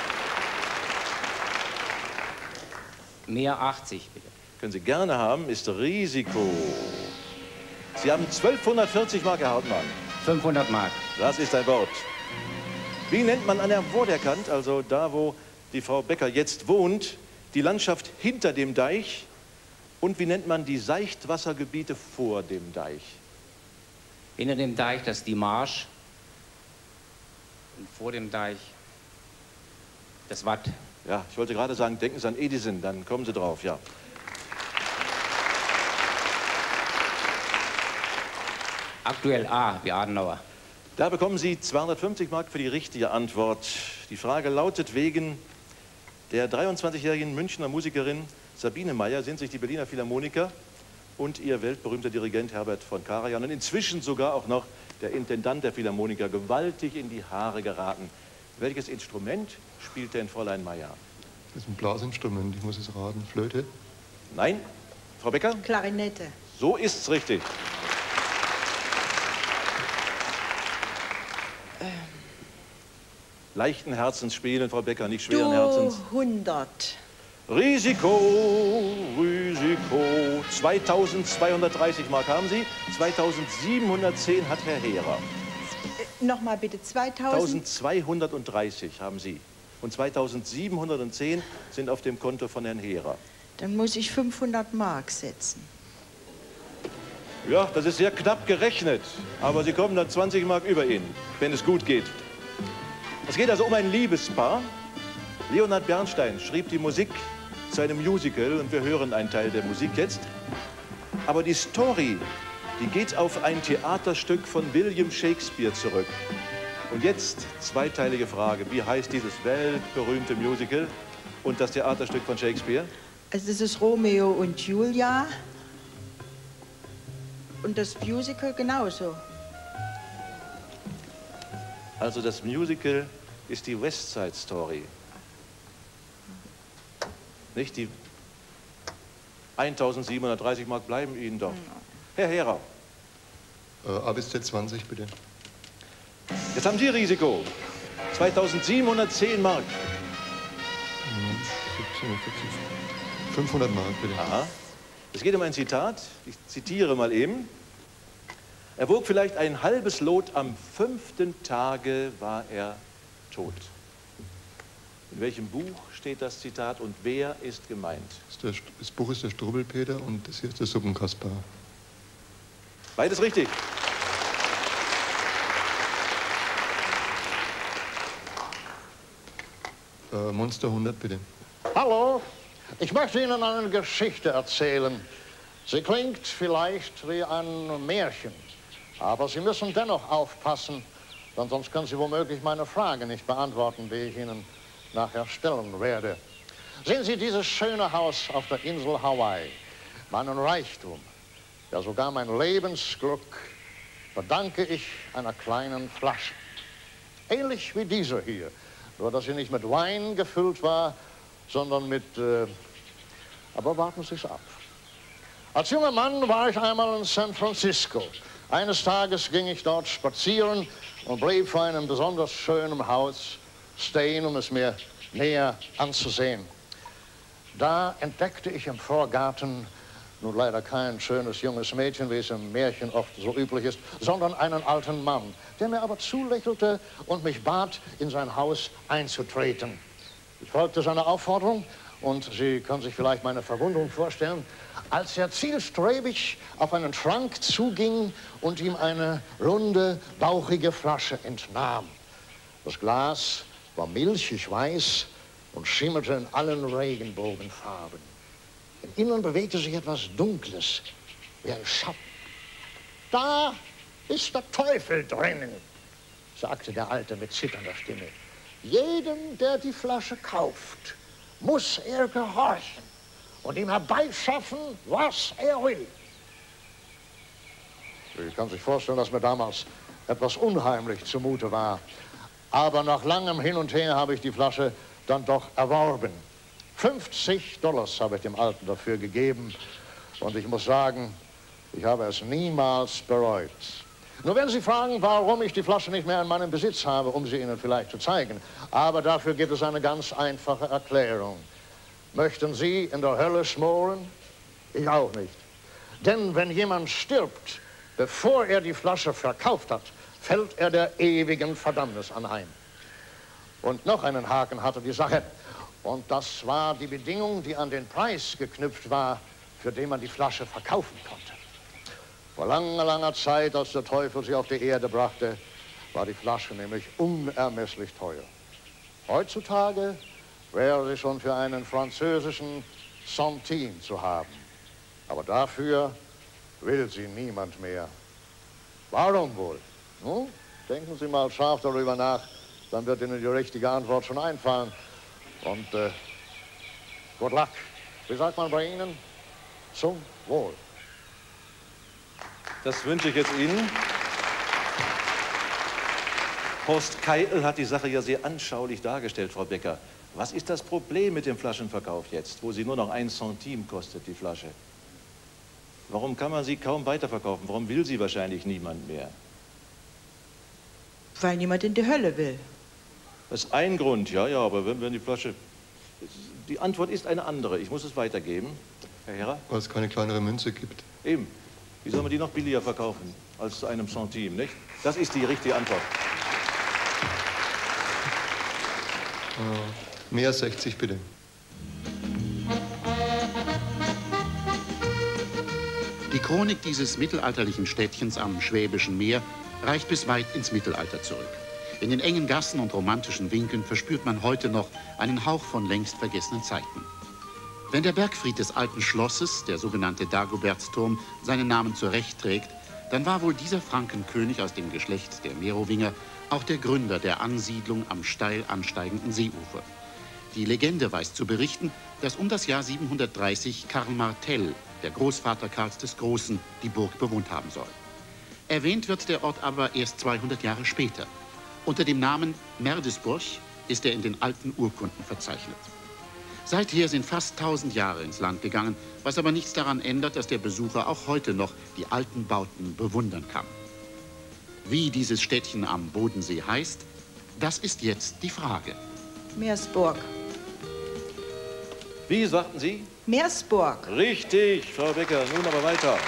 Mehr 80, bitte. Können Sie gerne haben, ist Risiko. Sie haben 1240 Mark, Herr Hartmann. 500 Mark. Das ist ein Wort. Wie nennt man an der Vorderkant, also da, wo die Frau Becker jetzt wohnt, die Landschaft hinter dem Deich? Und wie nennt man die Seichtwassergebiete vor dem Deich? Hinter dem Deich, das ist die Marsch. Und vor dem Deich das Watt. Ja, ich wollte gerade sagen, denken Sie an Edison, dann kommen Sie drauf, ja. Aktuell A, wie Adenauer. Da bekommen Sie 250 Mark für die richtige Antwort. Die Frage lautet, wegen der 23-jährigen Münchner Musikerin Sabine Meyer sind sich die Berliner Philharmoniker und ihr weltberühmter Dirigent Herbert von Karajan und inzwischen sogar auch noch der Intendant der Philharmoniker gewaltig in die Haare geraten. Welches Instrument spielt denn Fräulein Meyer? Das ist ein Blasinstrument, ich muss es raten. Flöte? Nein. Frau Becker? Klarinette. So ist's richtig. Leichten Herzens spielen, Frau Becker, nicht schweren Herzens. 100. Risiko, Risiko. 2230 Mark haben Sie. 2710 hat Herr Herer. Nochmal bitte, 1230 haben Sie. Und 2710 sind auf dem Konto von Herrn Herer. Dann muss ich 500 Mark setzen. Ja, das ist sehr knapp gerechnet. Aber Sie kommen dann 20 Mark über ihn, wenn es gut geht. Es geht also um ein Liebespaar. Leonard Bernstein schrieb die Musik zu einem Musical und wir hören einen Teil der Musik jetzt. Aber die Story, die geht auf ein Theaterstück von William Shakespeare zurück. Und jetzt zweiteilige Frage. Wie heißt dieses weltberühmte Musical und das Theaterstück von Shakespeare? Also das ist Romeo und Julia. Und das Musical genauso. Also das Musical ist die West Side Story. Nicht die 1730 Mark bleiben Ihnen doch. Herr Herer. A bis Z20, bitte. Jetzt haben Sie Risiko. 2710 Mark. 500 Mark, bitte. Aha. Es geht um ein Zitat. Ich zitiere mal eben. Er wog vielleicht ein halbes Lot, am 5. Tage war er tot. In welchem Buch steht das Zitat und wer ist gemeint? Das Buch ist der Strubbelpeter und das hier ist der Suppenkaspar. Beides richtig. Monster 100, bitte. Hallo, ich möchte Ihnen eine Geschichte erzählen. Sie klingt vielleicht wie ein Märchen, aber Sie müssen dennoch aufpassen, denn sonst können Sie womöglich meine Frage nicht beantworten, die ich Ihnen nachher stellen werde. Sehen Sie dieses schöne Haus auf der Insel Hawaii, meinen Reichtum, ja sogar mein Lebensglück, verdanke ich einer kleinen Flasche. Ähnlich wie diese hier, nur dass sie nicht mit Wein gefüllt war, sondern mit... aber warten Sie es ab. Als junger Mann war ich einmal in San Francisco. Eines Tages ging ich dort spazieren und blieb vor einem besonders schönen Haus stehen, um es mir näher anzusehen. Da entdeckte ich im Vorgarten nun leider kein schönes junges Mädchen, wie es im Märchen oft so üblich ist, sondern einen alten Mann, der mir aber zulächelte und mich bat, in sein Haus einzutreten. Ich folgte seiner Aufforderung und Sie können sich vielleicht meine Verwunderung vorstellen, als er zielstrebig auf einen Schrank zuging und ihm eine runde, bauchige Flasche entnahm. Das Glas war milchig weiß und schimmerte in allen Regenbogenfarben. Im Innern bewegte sich etwas Dunkles, wie ein Schatten. Da ist der Teufel drinnen, sagte der Alte mit zitternder Stimme. Jedem, der die Flasche kauft, muss er gehorchen und ihm herbeischaffen, was er will. Ich kann sich vorstellen, dass mir damals etwas unheimlich zumute war. Aber nach langem Hin und Her habe ich die Flasche dann doch erworben. $50 habe ich dem Alten dafür gegeben. Und ich muss sagen, ich habe es niemals bereut. Nur werden Sie fragen, warum ich die Flasche nicht mehr in meinem Besitz habe, um sie Ihnen vielleicht zu zeigen. Aber dafür gibt es eine ganz einfache Erklärung. Möchten Sie in der Hölle schmoren? Ich auch nicht. Denn wenn jemand stirbt, bevor er die Flasche verkauft hat, fällt er der ewigen Verdammnis anheim. Und noch einen Haken hatte die Sache. Und das war die Bedingung, die an den Preis geknüpft war, für den man die Flasche verkaufen konnte. Vor langer, langer Zeit, als der Teufel sie auf die Erde brachte, war die Flasche nämlich unermesslich teuer. Heutzutage wäre sie schon für einen französischen Centime zu haben. Aber dafür will sie niemand mehr. Warum wohl? Nun, denken Sie mal scharf darüber nach, dann wird Ihnen die richtige Antwort schon einfallen. Und good luck. Wie sagt man bei Ihnen? Zum Wohl. Das wünsche ich jetzt Ihnen. Horst Keitel hat die Sache ja sehr anschaulich dargestellt, Frau Becker. Was ist das Problem mit dem Flaschenverkauf jetzt, wo sie nur noch 1 Centime kostet, die Flasche? Warum kann man sie kaum weiterverkaufen? Warum will sie wahrscheinlich niemand mehr? Weil niemand in die Hölle will. Das ist ein Grund, ja, aber wenn die Flasche... Die Antwort ist eine andere. Ich muss es weitergeben. Herr Herrer? Weil es keine kleinere Münze gibt. Eben. Wie soll man die noch billiger verkaufen als zu einem Centime, nicht? Das ist die richtige Antwort. Mehr 60, bitte. Die Chronik dieses mittelalterlichen Städtchens am Schwäbischen Meer reicht bis weit ins Mittelalter zurück. In den engen Gassen und romantischen Winkeln verspürt man heute noch einen Hauch von längst vergessenen Zeiten. Wenn der Bergfried des alten Schlosses, der sogenannte Dagobertsturm, seinen Namen zurecht trägt, dann war wohl dieser Frankenkönig aus dem Geschlecht der Merowinger auch der Gründer der Ansiedlung am steil ansteigenden Seeufer. Die Legende weiß zu berichten, dass um das Jahr 730 Karl Martell, der Großvater Karls des Großen, die Burg bewohnt haben soll. Erwähnt wird der Ort aber erst 200 Jahre später. Unter dem Namen Merdisburg ist er in den alten Urkunden verzeichnet. Seither sind fast 1000 Jahre ins Land gegangen, was aber nichts daran ändert, dass der Besucher auch heute noch die alten Bauten bewundern kann. Wie dieses Städtchen am Bodensee heißt, das ist jetzt die Frage. Meersburg. Wie sagten Sie? Meersburg. Richtig, Frau Becker. Nun aber weiter.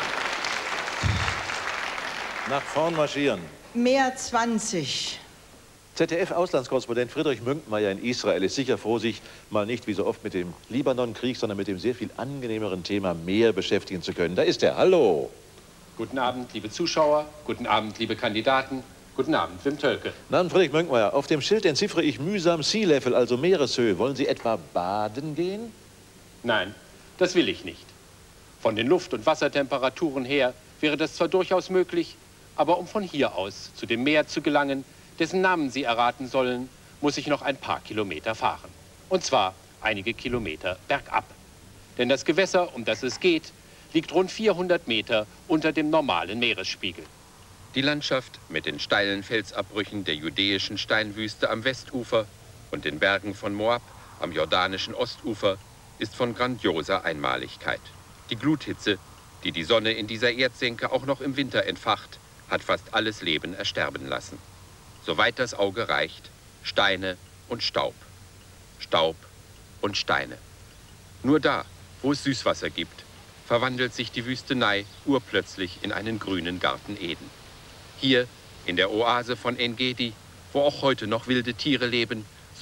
Nach vorn marschieren. Meer 20. ZDF-Auslandskorrespondent Friedrich Münkenmeier in Israel ist sicher froh, sich mal nicht wie so oft mit dem Libanon-Krieg, sondern mit dem sehr viel angenehmeren Thema Meer beschäftigen zu können. Da ist er. Hallo. Guten Abend, liebe Zuschauer. Guten Abend, liebe Kandidaten. Guten Abend, Wim Tölke. Na, Friedrich Münkenmeier, auf dem Schild entziffere ich mühsam Sea Level, also Meereshöhe. Wollen Sie etwa baden gehen? Nein, das will ich nicht. Von den Luft- und Wassertemperaturen her wäre das zwar durchaus möglich, aber um von hier aus zu dem Meer zu gelangen, dessen Namen Sie erraten sollen, muss ich noch ein paar Kilometer fahren. Und zwar einige Kilometer bergab. Denn das Gewässer, um das es geht, liegt rund 400 Meter unter dem normalen Meeresspiegel. Die Landschaft mit den steilen Felsabbrüchen der judäischen Steinwüste am Westufer und den Bergen von Moab am jordanischen Ostufer ist von grandioser Einmaligkeit. Die Gluthitze, die die Sonne in dieser Erdsenke auch noch im Winter entfacht, hat fast alles Leben ersterben lassen. Soweit das Auge reicht, Steine und Staub. Staub und Steine. Nur da, wo es Süßwasser gibt, verwandelt sich die Wüstenei urplötzlich in einen grünen Garten Eden. Hier, in der Oase von En-Gedi, wo auch heute noch wilde Tiere leben, soll,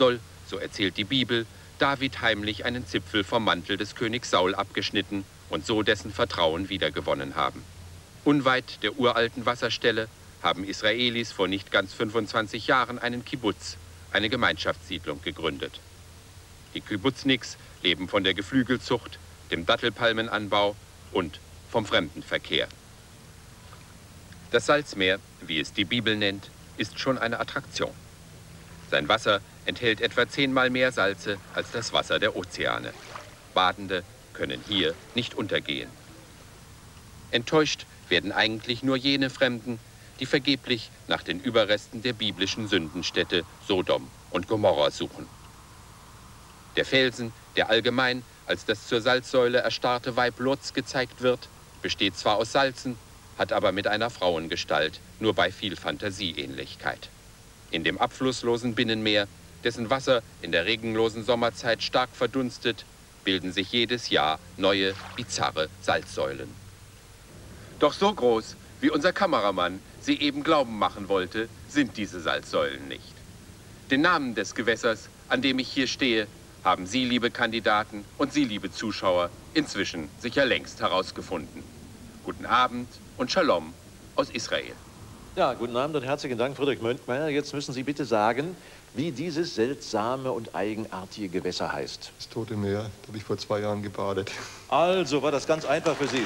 so erzählt die Bibel, David heimlich einen Zipfel vom Mantel des Königs Saul abgeschnitten und so dessen Vertrauen wiedergewonnen haben. Unweit der uralten Wasserstelle haben Israelis vor nicht ganz 25 Jahren einen Kibbutz, eine Gemeinschaftssiedlung, gegründet. Die Kibbutzniks leben von der Geflügelzucht, dem Dattelpalmenanbau und vom Fremdenverkehr. Das Salzmeer, wie es die Bibel nennt, ist schon eine Attraktion. Sein Wasser enthält etwa 10-mal mehr Salze als das Wasser der Ozeane. Badende können hier nicht untergehen. Enttäuscht werden eigentlich nur jene Fremden, die vergeblich nach den Überresten der biblischen Sündenstädte Sodom und Gomorra suchen. Der Felsen, der allgemein als das zur Salzsäule erstarrte Weib Lots gezeigt wird, besteht zwar aus Salzen, hat aber mit einer Frauengestalt nur bei viel Fantasieähnlichkeit. In dem abflusslosen Binnenmeer, dessen Wasser in der regenlosen Sommerzeit stark verdunstet, bilden sich jedes Jahr neue, bizarre Salzsäulen. Doch so groß, wie unser Kameramann sie eben glauben machen wollte, sind diese Salzsäulen nicht. Den Namen des Gewässers, an dem ich hier stehe, haben Sie, liebe Kandidaten, und Sie, liebe Zuschauer, inzwischen sicher längst herausgefunden. Guten Abend und Shalom aus Israel. Ja, guten Abend und herzlichen Dank, Friedrich Möntmeier. Jetzt müssen Sie bitte sagen, wie dieses seltsame und eigenartige Gewässer heißt. Das Tote Meer, da habe ich vor 2 Jahren gebadet. Also war das ganz einfach für Sie.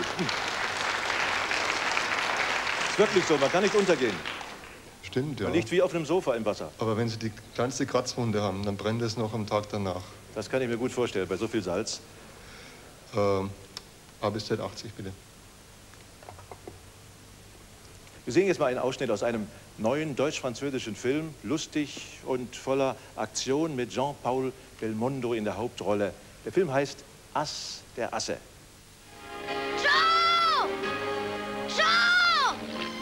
Ist wirklich so, man kann nicht untergehen. Stimmt, ja. Man liegt wie auf einem Sofa im Wasser. Aber wenn Sie die kleinste Kratzwunde haben, dann brennt es noch am Tag danach. Das kann ich mir gut vorstellen, bei so viel Salz. A bis Z 80, bitte. Wir sehen jetzt mal einen Ausschnitt aus einem neuen deutsch-französischen Film, lustig und voller Aktion mit Jean-Paul Belmondo in der Hauptrolle. Der Film heißt Ass der Asse. Jean! Jean!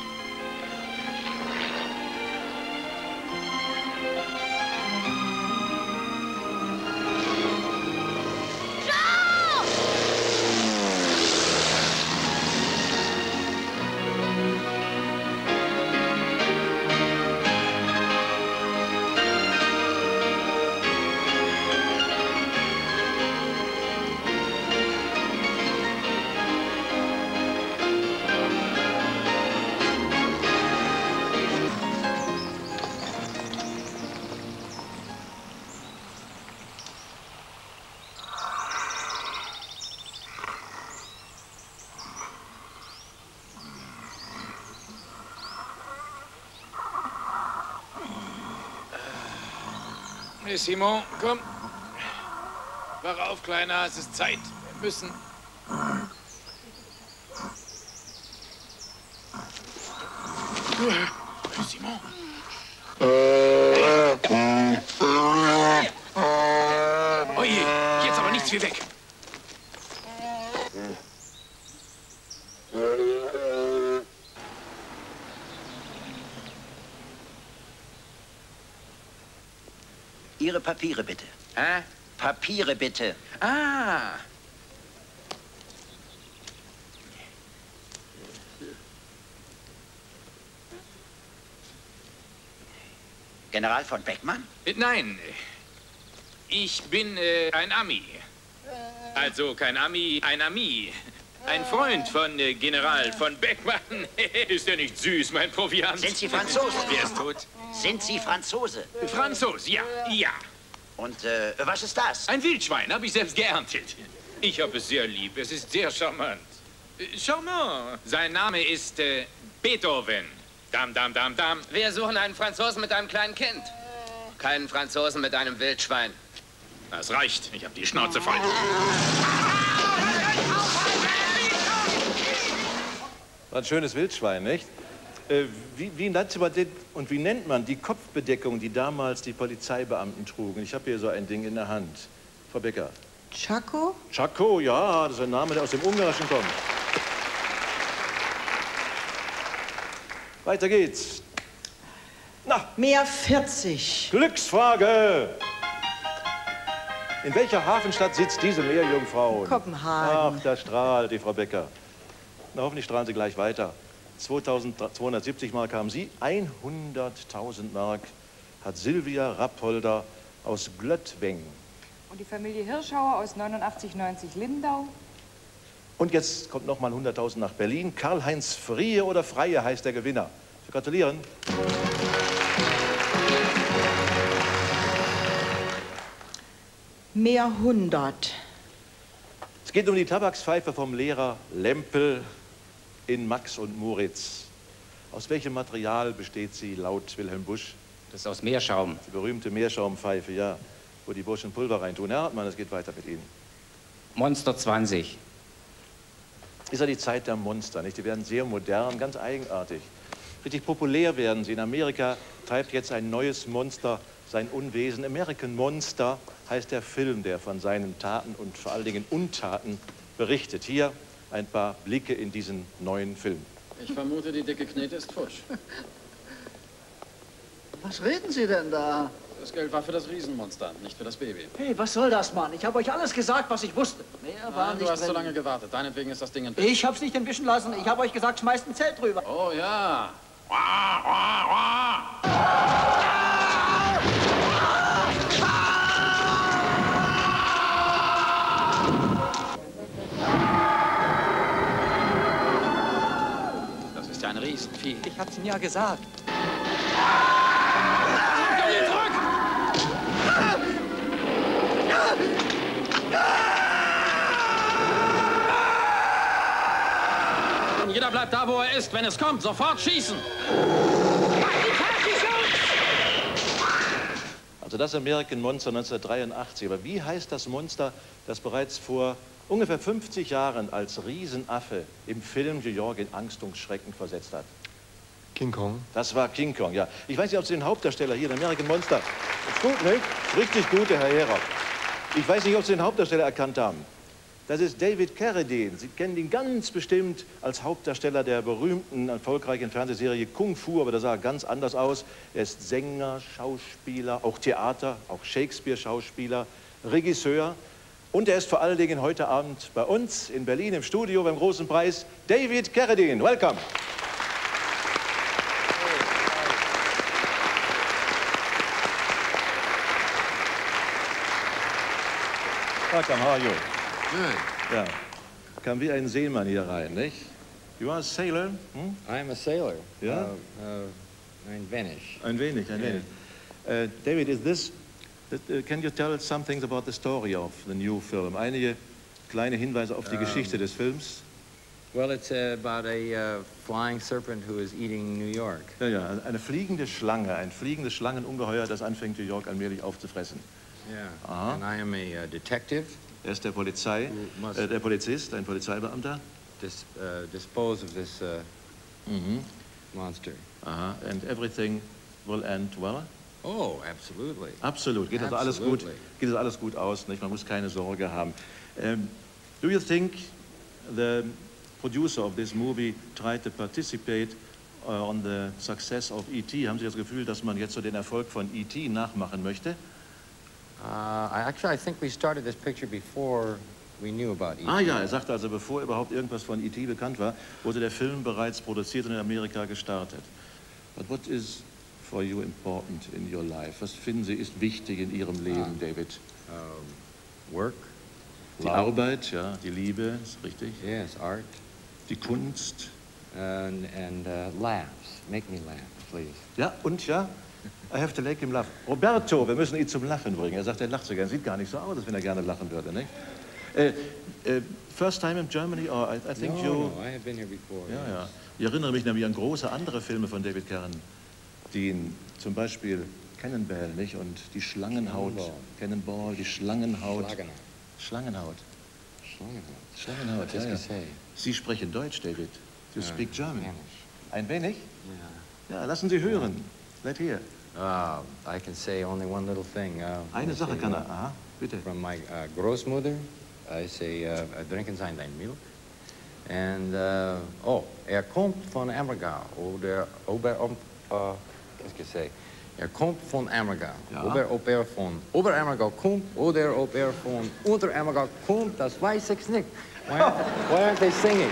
Hey Simon, komm. Wach auf, Kleiner, es ist Zeit. Wir müssen... Simon. Oje, jetzt aber nichts wie weg. Ihre Papiere bitte. Hä? Papiere bitte. Ah. General von Beckmann? Nein. Ich bin ein Ami. Also kein Ami, ein Ami. Ein Freund von General von Beckmann. Ist der nicht süß, mein Proviant? Sind Sie Franzose? Wer ist tot? Sind Sie Franzose? Franzos, ja, ja. Und was ist das? Ein Wildschwein, habe ich selbst geerntet. Ich habe es sehr lieb, es ist sehr charmant. Charmant. Sein Name ist Beethoven. Dam, dam, dam, dam. Wir suchen einen Franzosen mit einem kleinen Kind. Keinen Franzosen mit einem Wildschwein. Das reicht, ich habe die Schnauze voll. Ein schönes Wildschwein, nicht? Wie nannte man denn und wie nennt man die Kopfbedeckung, die damals die Polizeibeamten trugen? Ich habe hier so ein Ding in der Hand. Frau Becker. Tschako? Tschako, ja, das ist ein Name, der aus dem Ungarischen kommt. Weiter geht's. Na. Meer 40. Glücksfrage. In welcher Hafenstadt sitzt diese Meerjungfrau? Kopenhagen. Ach, da strahlt die Frau Becker. Na, hoffentlich strahlen Sie gleich weiter. 2.270 Mark haben Sie, 100.000 Mark hat Silvia Rappolder aus Glöttweng. Und die Familie Hirschauer aus 8990 Lindau. Und jetzt kommt nochmal 100.000 nach Berlin. Karl-Heinz Frie oder Freie heißt der Gewinner. Wir gratulieren. Mehr 100. Es geht um die Tabakspfeife vom Lehrer Lempel in Max und Moritz. Aus welchem Material besteht sie laut Wilhelm Busch? Das ist aus Meerschaum. Die berühmte Meerschaumpfeife, ja, wo die Burschen Pulver reintun. Herr Hartmann, es geht weiter mit Ihnen. Monster 20. Ist ja die Zeit der Monster, nicht? Die werden sehr modern, ganz eigenartig. Richtig populär werden sie. In Amerika treibt jetzt ein neues Monster sein Unwesen. American Monster heißt der Film, der von seinen Taten und vor allen Dingen Untaten berichtet. Hier ein paar Blicke in diesen neuen Film. Ich vermute, die dicke Knete ist futsch. Was reden Sie denn da? Das Geld war für das Riesenmonster, nicht für das Baby. Hey, was soll das, Mann? Ich habe euch alles gesagt, was ich wusste. Mehr war Nein, nicht du hast drin. so lange gewartet. Deinetwegen ist das Ding entwischt. Ich hab's nicht entwischen lassen. Ich habe euch gesagt, schmeißt ein Zelt drüber. Oh ja. Das ist ja ein Riesenvieh. Ich hab's Ihnen ja gesagt. Jeder bleibt da, wo er ist. Wenn es kommt, sofort schießen. Also das American Monster 1983. Aber wie heißt das Monster, das bereits vor ungefähr 50 Jahren als Riesenaffe im Film New York in Angst und Schrecken versetzt hat? King Kong. Das war King Kong, ja. Ich weiß nicht, ob Sie den Hauptdarsteller hier, den American Monster, ist gut, ne? Richtig gut, der Herr Herold. Ich weiß nicht, ob Sie den Hauptdarsteller erkannt haben. Das ist David Carradine. Sie kennen ihn ganz bestimmt als Hauptdarsteller der berühmten, erfolgreichen Fernsehserie Kung Fu, aber da sah er ganz anders aus. Er ist Sänger, Schauspieler, auch Theater, auch Shakespeare-Schauspieler, Regisseur. Und er ist vor allen Dingen heute Abend bei uns in Berlin im Studio beim Großen Preis. David Carradine, welcome. Welcome, how are you? Good. Ja, kam wie ein Seemann hier rein, nicht? You are a sailor? Hm? I'm a sailor. Ja? Ein wenig. Ein wenig, ein wenig. David, is this, can you tell us some things about the story of the new film? Einige kleine Hinweise auf die Geschichte des Films? Well, it's about a flying serpent who is eating New York. Ja, ja, eine fliegende Schlange, ein fliegendes Schlangenungeheuer, das anfängt, New York allmählich aufzufressen. Yeah. Aha. And I am a detective. Er ist der der Polizist, ein Polizeibeamter. Dispose of this monster. Aha. And everything will end well? Oh, absolutely. Absolut. Geht also alles gut? Geht also alles gut aus? Nicht? Man muss keine Sorge haben. Do you think the producer of this movie tried to participate on the success of E.T.? Haben Sie das Gefühl, dass man jetzt so den Erfolg von E.T. nachmachen möchte? Actually, I think we started this picture before we knew about E.T. Ah ja, er sagte also, bevor überhaupt irgendwas von E.T. bekannt war, wurde der Film bereits produziert und in Amerika gestartet. But what is for you important in your life? Was finden Sie ist wichtig in Ihrem Leben, David? Work. Die Arbeit, ja, die Liebe, ist richtig. Yes, art. Die Kunst. And laughs. Make me laugh, please. Ja, und ja? I have to make him laugh. Roberto, wir müssen ihn zum Lachen bringen. Er sagt, er lacht so gerne. Sieht gar nicht so aus, als wenn er gerne lachen würde, nicht? First time in Germany, or I think No, I have been here before. Ja, yes. ja. Ich erinnere mich nämlich an große andere Filme von David Carradine, die zum Beispiel Cannonball, nicht? Und die Schlangenhaut. Cannonball, die Schlangenhaut. Schlangenhaut. Schlangenhaut, ja, ja. Sie sprechen Deutsch, David. You speak German. Ein wenig? Ja, lassen Sie hören. Let hear. I can say only one little thing. Eine Sache kann er. Aha, bitte. From my Großmutter, I say, trinken Sie dein Milch. And, kommt von Ammergau. Oder, qu'est-ce que c'est? Kommt von Ammergau. Ja. Ob von Oberammergau kommt oder ob von Unterammergau kommt, das weiß ich nicht. Why aren't they singing?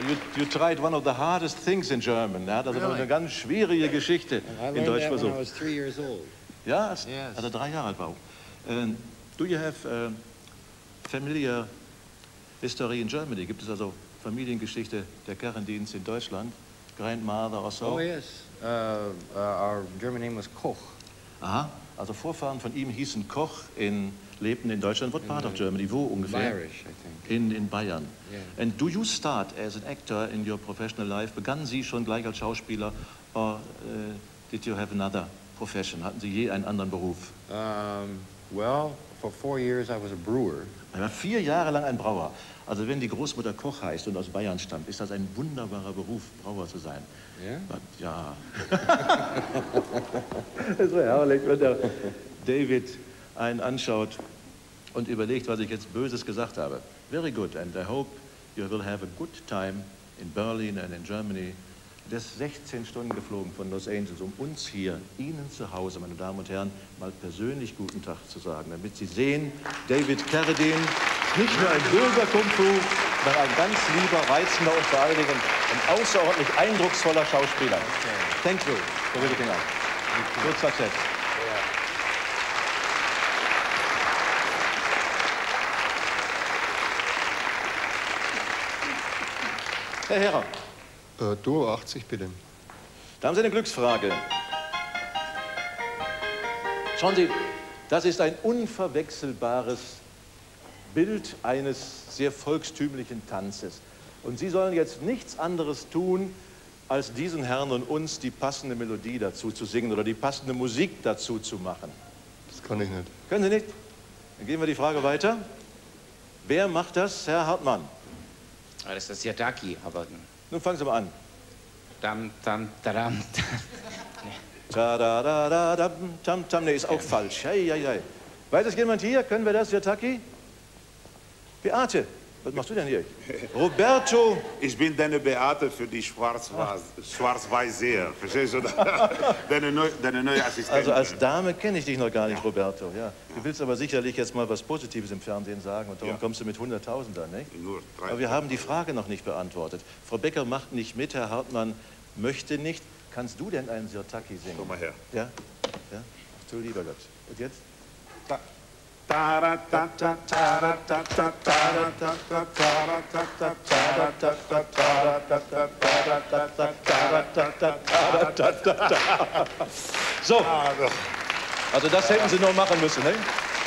you tried one of the hardest things in German. Ja, das ist eine ganz schwierige Geschichte in Deutsch versucht. Ja, als er 3 Jahre alt war. Do you have familiar history in Germany? Gibt es also Familiengeschichte der Kerrendienst in Deutschland? Grandmother or so? Oh yes, our German name was Koch. Aha, also Vorfahren von ihm hießen Koch, lebten in Deutschland. What part of Germany? Wo ungefähr? Bayerisch, I think. In Bayern. Yeah. And do you start as an actor in your professional life? Begannen Sie schon gleich als Schauspieler? Or did you have another profession? Hatten Sie je einen anderen Beruf? Well, for 4 years I was a brewer. Er war 4 Jahre lang ein Brauer. Also wenn die Großmutter Koch heißt und aus Bayern stammt, ist das ein wunderbarer Beruf, Brauer zu sein. Ja? Ja. Es war herrlich, wenn der David einen anschaut und überlegt, was ich jetzt Böses gesagt habe. Very good, and I hope you will have a good time in Berlin and in Germany. Der ist 16 Stunden geflogen von Los Angeles, um uns hier, Ihnen zu Hause, meine Damen und Herren, mal persönlich guten Tag zu sagen, damit Sie sehen, David Carradine, nicht nur ein Bürger-Kung-Fu, sondern ein ganz lieber, reizender und vor allen Dingen ein außerordentlich eindrucksvoller Schauspieler. Thank you for everything else. Good success. Herr Herrer. Duo 80, bitte. Da haben Sie eine Glücksfrage. Schauen Sie, das ist ein unverwechselbares Bild eines sehr volkstümlichen Tanzes. Und Sie sollen jetzt nichts anderes tun, als diesen Herrn und uns die passende Melodie dazu zu singen oder die passende Musik dazu zu machen. Das kann ich nicht. Können Sie nicht? Dann gehen wir die Frage weiter. Wer macht das? Herr Hartmann. Das ist Yataki, aber... Nun fangen Sie mal an. Dam, dam, tadam. Ta-da-da-da-dam, tam, tam. Nee, ist auch falsch. Hei, hei, hei. Weiß es jemand hier? Können wir das, Yataki? Beate, was machst du denn hier? Roberto. Ich bin deine Beate für die Schwarz-Weiß-Seher. Verstehst du? Deine neue Assistentin. Also als Dame kenne ich dich noch gar nicht, Roberto. Ja. Du willst aber sicherlich jetzt mal was Positives im Fernsehen sagen und darum kommst du mit 100.000 an, nicht? Nur 3. Aber wir haben die Frage noch nicht beantwortet. Frau Becker macht nicht mit, Herr Hartmann möchte nicht. Kannst du denn einen Sirtaki singen? Komm mal her. Ja? Ja? Ach du lieber Gott. Und jetzt? So, also das hätten Sie noch machen müssen, ne?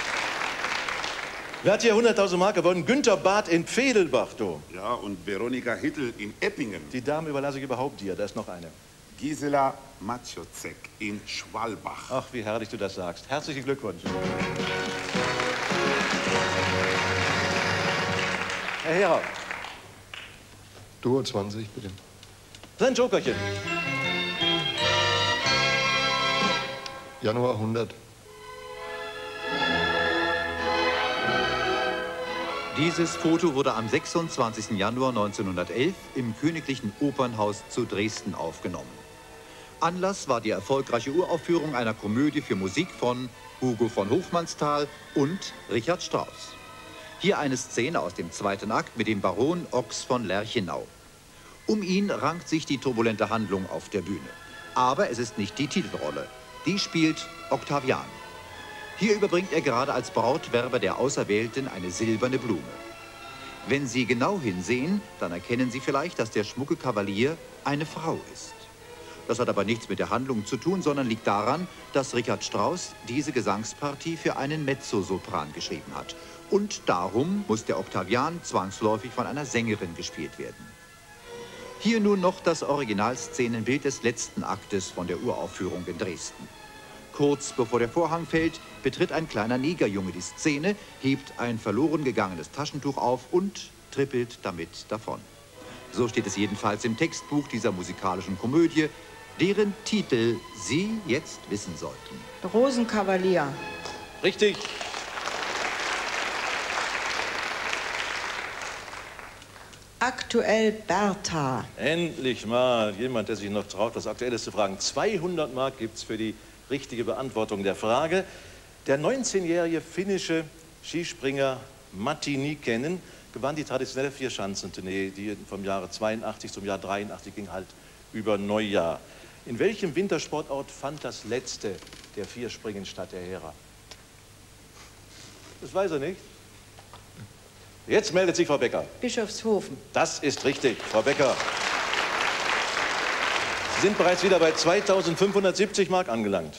Wer hat hier 100.000 Mark gewonnen? Günter Barth in Pfedelbach, du. Ja, und Veronika Hittel in Eppingen. Die Dame überlasse ich überhaupt dir, da ist noch eine. Gisela Maciocek in Schwalbach. Ach, wie herrlich du das sagst. Herzlichen Glückwunsch. Herr Herer. Duo 20, bitte. Sein Jokerchen. Januar 100. Dieses Foto wurde am 26. Januar 1911 im Königlichen Opernhaus zu Dresden aufgenommen. Anlass war die erfolgreiche Uraufführung einer Komödie für Musik von Hugo von Hofmannsthal und Richard Strauss. Hier eine Szene aus dem 2. Akt mit dem Baron Ochs von Lerchenau. Um ihn rankt sich die turbulente Handlung auf der Bühne. Aber es ist nicht die Titelrolle. Die spielt Octavian. Hier überbringt er gerade als Brautwerber der Auserwählten eine silberne Blume. Wenn Sie genau hinsehen, dann erkennen Sie vielleicht, dass der schmucke Kavalier eine Frau ist. Das hat aber nichts mit der Handlung zu tun, sondern liegt daran, dass Richard Strauss diese Gesangspartie für einen Mezzosopran geschrieben hat. Und darum muss der Octavian zwangsläufig von einer Sängerin gespielt werden. Hier nun noch das Originalszenenbild des letzten Aktes von der Uraufführung in Dresden. Kurz bevor der Vorhang fällt, betritt ein kleiner Negerjunge die Szene, hebt ein verloren gegangenes Taschentuch auf und trippelt damit davon. So steht es jedenfalls im Textbuch dieser musikalischen Komödie, deren Titel Sie jetzt wissen sollten. Rosenkavalier. Richtig. Aktuell Bertha. Endlich mal jemand, der sich noch traut, was Aktuelles zu fragen. 200 Mark gibt es für die richtige Beantwortung der Frage. Der 19-jährige finnische Skispringer Matti Nykänen gewann die traditionelle Vierschanzentournee, die vom Jahre 82 zum Jahr 83 ging, halt über Neujahr. In welchem Wintersportort fand das letzte der 4 Springen statt, Herr Hehrer? Das weiß er nicht. Jetzt meldet sich Frau Becker. Bischofshofen. Das ist richtig, Frau Becker. Sie sind bereits wieder bei 2570 Mark angelangt.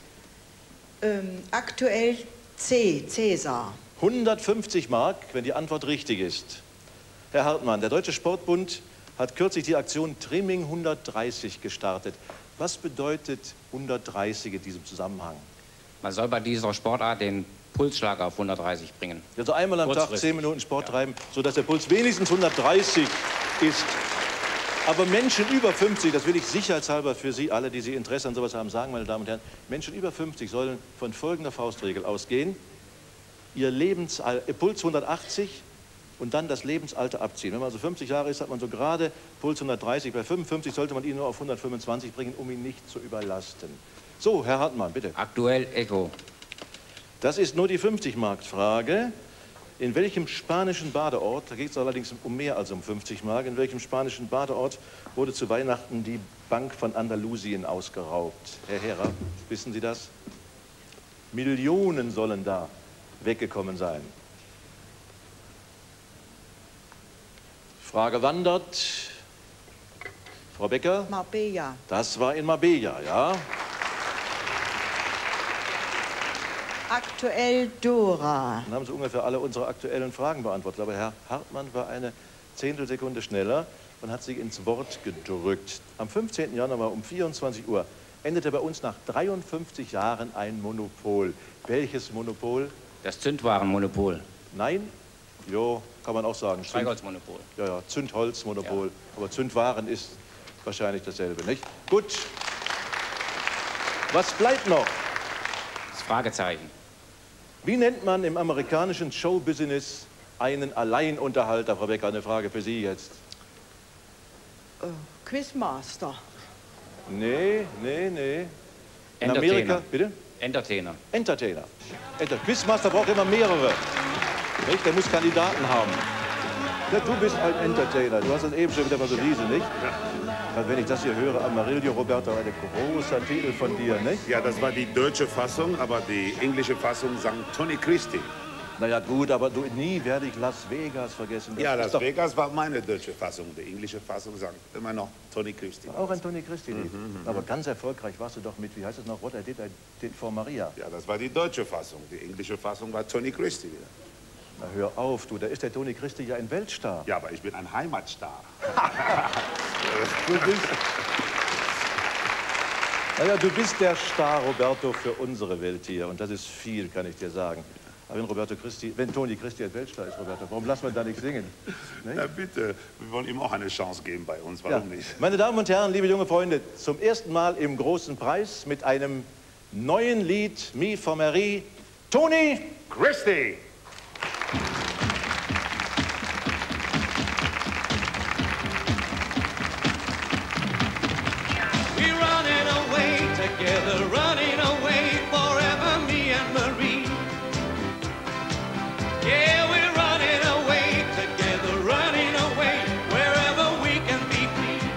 Aktuell Cäsar. 150 Mark, wenn die Antwort richtig ist. Herr Hartmann, der Deutsche Sportbund hat kürzlich die Aktion Trimming 130 gestartet. Was bedeutet 130 in diesem Zusammenhang? Man soll bei dieser Sportart den Pulsschlag auf 130 bringen. Also einmal am Tag 10 Minuten Sport treiben, sodass der Puls wenigstens 130 ist. Aber Menschen über 50, das will ich sicherheitshalber für Sie alle, die Sie Interesse an sowas haben, sagen, meine Damen und Herren, Menschen über 50 sollen von folgender Faustregel ausgehen. Ihr Puls 180 und dann das Lebensalter abziehen. Wenn man also 50 Jahre ist, hat man so gerade Puls 130. Bei 55 sollte man ihn nur auf 125 bringen, um ihn nicht zu überlasten. So, Herr Hartmann, bitte. Aktuell Echo. Das ist nur die 50-Mark-Frage. In welchem spanischen Badeort, da geht es allerdings um mehr als um 50 Mark, in welchem spanischen Badeort wurde zu Weihnachten die Bank von Andalusien ausgeraubt? Herr Hehrer, wissen Sie das? Millionen sollen da weggekommen sein. Frage wandert. Frau Becker? Marbella. Das war in Marbella, ja. Aktuell Dora. Dann haben Sie ungefähr alle unsere aktuellen Fragen beantwortet. Aber Herr Hartmann war eine Zehntelsekunde schneller und hat sich ins Wort gedrückt. Am 15. Januar um 24 Uhr endete bei uns nach 53 Jahren ein Monopol. Welches Monopol? Das Zündwarenmonopol. Nein? Jo, kann man auch sagen. Streichholzmonopol. Ja, ja, Zündholzmonopol. Ja. Aber Zündwaren ist wahrscheinlich dasselbe, nicht? Gut. Was bleibt noch? Das Fragezeichen. Wie nennt man im amerikanischen Showbusiness einen Alleinunterhalter? Frau Becker, eine Frage für Sie jetzt. Quizmaster. Nee. In Amerika, bitte? Entertainer. Entertainer. Quizmaster braucht immer mehrere. Nicht? Der muss Kandidaten haben. Ja, du bist ein Entertainer. Du hast das eben schon wieder bewiesen, nicht? Ja, wenn ich das hier höre, Amarillo Roberto, ein großer Titel von dir, nicht? Ja, das war die deutsche Fassung, aber die englische Fassung sang Tony Christie. Naja, gut, aber nie werde ich Las Vegas vergessen. Das ja, Las Vegas war meine deutsche Fassung. Die englische Fassung sang immer noch Tony Christie. Auch ein Tony Christie-Lied. Aber ganz erfolgreich warst du doch mit, wie heißt es noch, What I Did for Maria. Ja, das war die deutsche Fassung. Die englische Fassung war Tony Christie wieder. Na, hör auf, du, da ist der Tony Christie ja ein Weltstar. Ja, aber ich bin ein Heimatstar. Du bist der Star, Roberto, für unsere Welt hier. Und das ist viel, kann ich dir sagen. Aber wenn Tony Christie ein Weltstar ist, Roberto, warum lassen wir da nicht singen? Nicht? Na bitte, wir wollen ihm auch eine Chance geben bei uns, warum nicht? Meine Damen und Herren, liebe junge Freunde, zum ersten Mal im großen Preis mit einem neuen Lied, Mi for Marie, Tony Christie. Together, running away forever, me and Marie. Yeah, we're running away together, running away wherever we can be free.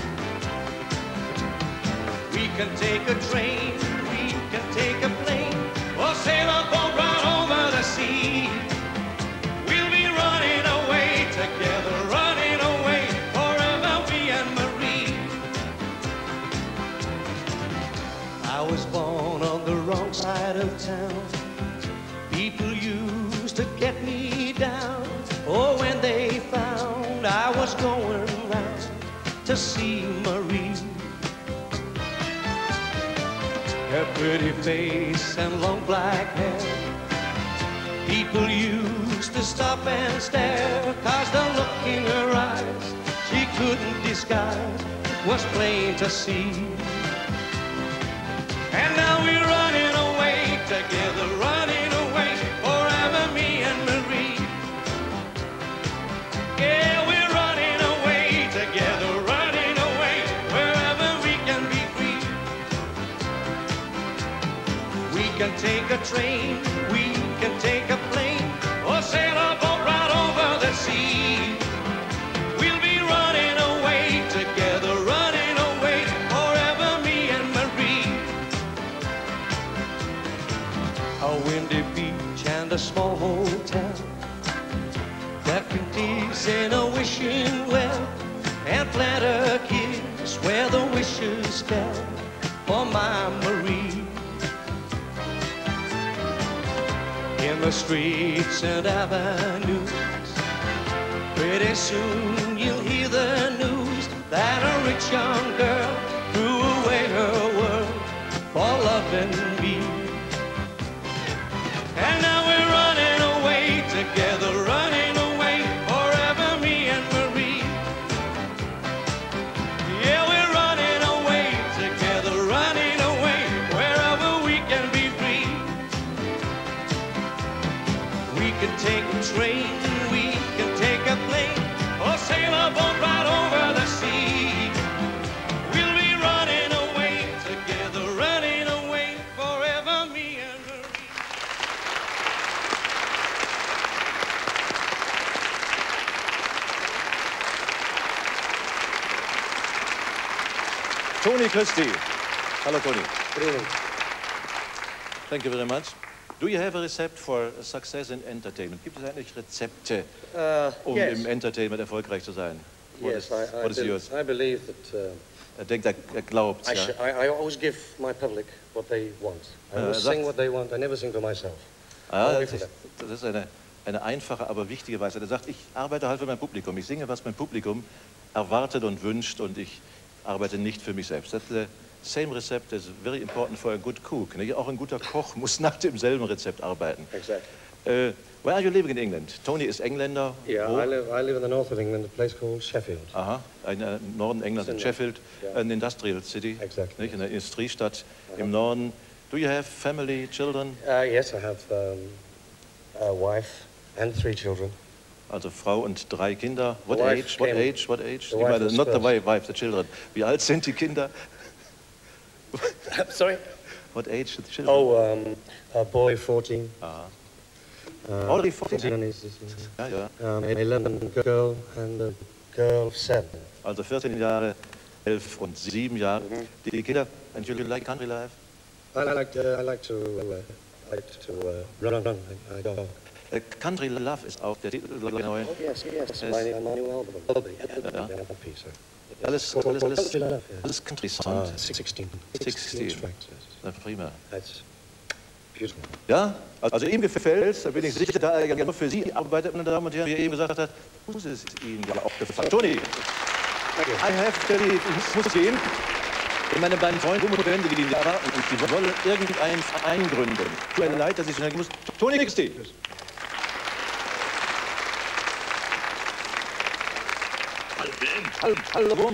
We can take a train, we can take a plane, or sail a boat right over the sea. We'll be running away together, running away forever, me and Marie. I was born on the wrong side of town. People used to get me down. Oh, when they found I was going round to see Marie. Her pretty face and long black hair. People used to stop and stare, 'cause the look in her eyes she couldn't disguise was plain to see. And now we're running away together, running away forever, me and Marie. Yeah, we're running away together, running away wherever we can be free. We can take a train, we can take a plane, or sail a boat right over the sea. for my Marie. In the streets and avenues, pretty soon you'll hear the news that a rich young girl threw away her world for loving me. And now we're running away together, running away forever, me and Marie. Yeah, we're running away together, running away wherever we can be free. We can take a train, we can take a plane, or sail a boat right over the sea. We'll be running away together, running away forever, me and Marie. Tony Christie. Hello, Tony. Good evening. Thank you very much. Do you have a recipe for success in entertainment? Gibt es eigentlich Rezepte, yes. im Entertainment erfolgreich zu sein? Yes, What is yours? I believe that Denkt, glaubt, ja. I always give my public what they want. I always sing what they want. I never sing to myself. Das ist eine einfache, aber wichtige Weisheit. Er sagt, ich arbeite halt für mein Publikum. Ich singe, was mein Publikum erwartet und wünscht, und ich arbeite nicht für mich selbst. That's the same recipe is very important for a good cook. Auch ein guter Koch muss nach demselben Rezept arbeiten. Exactly. Where are you living in England? Tony ist Engländer. Yeah, I live in the north of England, a place called Sheffield. Aha, im Norden Englands, in Sheffield, an industrial city. Exactly. Nicht? Eine Industriestadt im Norden. Do you have family, children? Yes, I have a wife and 3 children. Also Frau und 3 Kinder. What The age? wife What came- age? What age? the wife was Not the first. wife, the children. Wie alt sind die Kinder? Sorry? What age are the children? Oh, a boy 14. Already 14? Ja, ja. 11 girl and a girl of 7. Also 14 Jahre, 11 und 7 Jahre. Die Kinder, and you like country life? I like to run. I go. Country Love ist auch der Titel der neuen. Oh, yes, my new album. Ja. LP, sir. Alles Country Sound. 16. 16. tracks, yes. Na, prima. That's beautiful. Ja, also ihm gefällt es, da bin ich sicher, da er ja nur für Sie arbeitet, meine Damen und Herren, wie er eben gesagt hat, muss es Ihnen ja auch gefallen. Tony, I have to leave. Ich muss gehen. Und meine beiden Freunde, die ihn erwarten, und die wollen irgendeinen Verein gründen. Tut mir leid, dass ich schnell muss. Tony Christie. Hallo.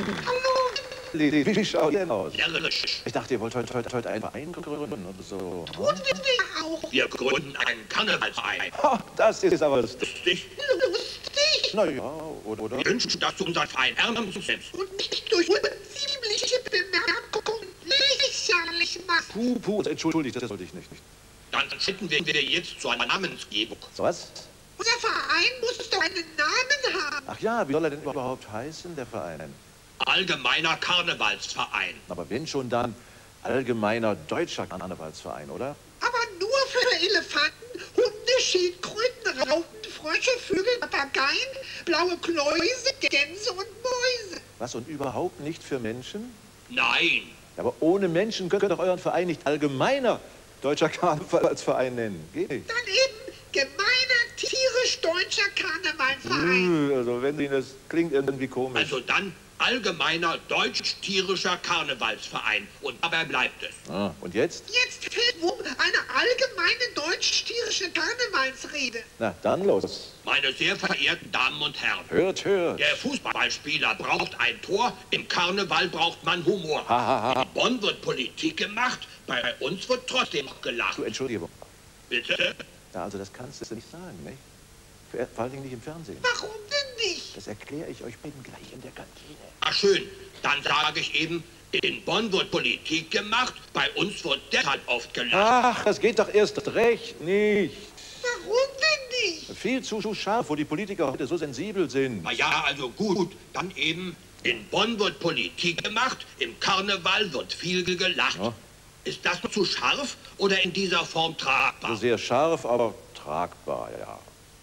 Wie schaut ihr denn aus? Ich dachte, ihr wollt heute einen Verein gründen oder so. Gründen wir auch. Wir gründen einen Karnevalsverein. Das ist aber lustig. Lustig? Na ja, oder? Wir wünschen, dass du unseren Verein ernst nimmst. Und nicht durch unziemliche Bemerkungen lächerlich machst. Puh, entschuldigt, das sollte ich nicht. Dann schreiten wir jetzt zur Namensgebung. So was? Unser Verein muss doch einen Namen haben. Ach ja, wie soll er denn überhaupt heißen, der Verein? Allgemeiner Karnevalsverein. Aber wenn schon, dann allgemeiner deutscher Karnevalsverein, oder? Aber nur für Elefanten, Hunde, Schildkröten, Raupen, Frösche, Vögel, Papageien, blaue Kläuse, Gänse und Mäuse. Was, und überhaupt nicht für Menschen? Nein. Aber ohne Menschen könnt ihr doch euren Verein nicht allgemeiner deutscher Karnevalsverein nennen. Geht nicht. Dann eben gemeiner, tierisch-deutscher Karnevalsverein. Also wenn Ihnen das klingt irgendwie komisch. Also dann allgemeiner deutsch-tierischer Karnevalsverein. Und dabei bleibt es. Ah, und jetzt? Jetzt fehlt wohl eine allgemeine deutsch-tierische Karnevalsrede. Na, dann los. Meine sehr verehrten Damen und Herren. Hört. Der Fußballspieler braucht ein Tor, im Karneval braucht man Humor. In Bonn wird Politik gemacht, bei uns wird trotzdem gelacht. Du, Entschuldigung. Bitte? Ja, also das kannst du nicht sagen, nicht? Vor allen Dingen nicht im Fernsehen. Warum denn nicht? Das erkläre ich euch beiden gleich in der Kantine. Ach schön, dann sage ich eben, in Bonn wird Politik gemacht, bei uns wird deshalb oft gelacht. Ach, das geht doch erst recht nicht. Warum denn nicht? Viel zu scharf, wo die Politiker heute so sensibel sind. Na ja, also gut, dann eben, in Bonn wird Politik gemacht, im Karneval wird viel gelacht. Ja. Ist das zu scharf oder in dieser Form tragbar? Sehr scharf, aber tragbar, ja.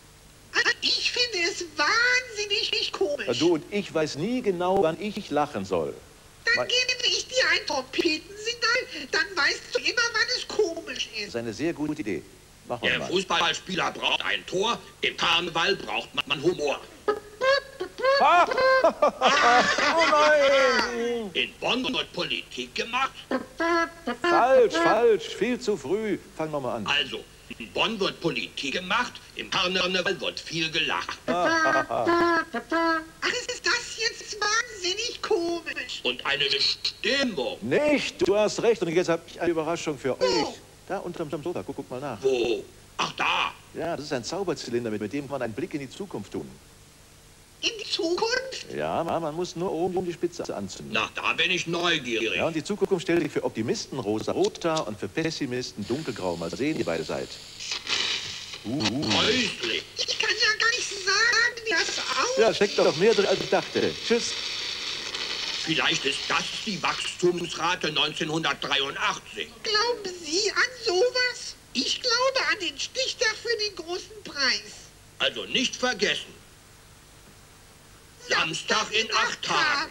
Ich finde es wahnsinnig komisch. Du und ich weiß nie genau, wann ich lachen soll. Dann gebe ich dir ein Trompetensignal, Dann weißt du immer, wann es komisch Das ist. ist eine sehr gute Idee. Machen wir Der mal. Fußballspieler braucht ein Tor, im Karneval braucht man Humor. Oh nein! In Bonn wird Politik gemacht. Falsch, falsch, viel zu früh. Fang nochmal an. Also, in Bonn wird Politik gemacht, im Karneval wird viel gelacht. Ach, ist das jetzt wahnsinnig komisch. Und eine Stimmung. Nicht, du hast recht. Und jetzt habe ich eine Überraschung für euch. Da unterm Sofa, guck mal nach. Wo? Ach, da. Ja, das ist ein Zauberzylinder, mit dem kann man einen Blick in die Zukunft tun. In die Zukunft? Ja, man muss nur oben um die Spitze anzünden. Na, da bin ich neugierig. Ja, und die Zukunft stellt sich für Optimisten rosa-rot dar und für Pessimisten dunkelgrau. Mal sehen, ihr beide seid. Häuslich. Ich kann ja gar nicht sagen, wie das aussieht. Ja, steckt doch mehr drin, als ich dachte. Tschüss. Vielleicht ist das die Wachstumsrate 1983. Glauben Sie an sowas? Ich glaube an den Stichtag für den großen Preis. Also nicht vergessen. Samstag in 8 Tagen.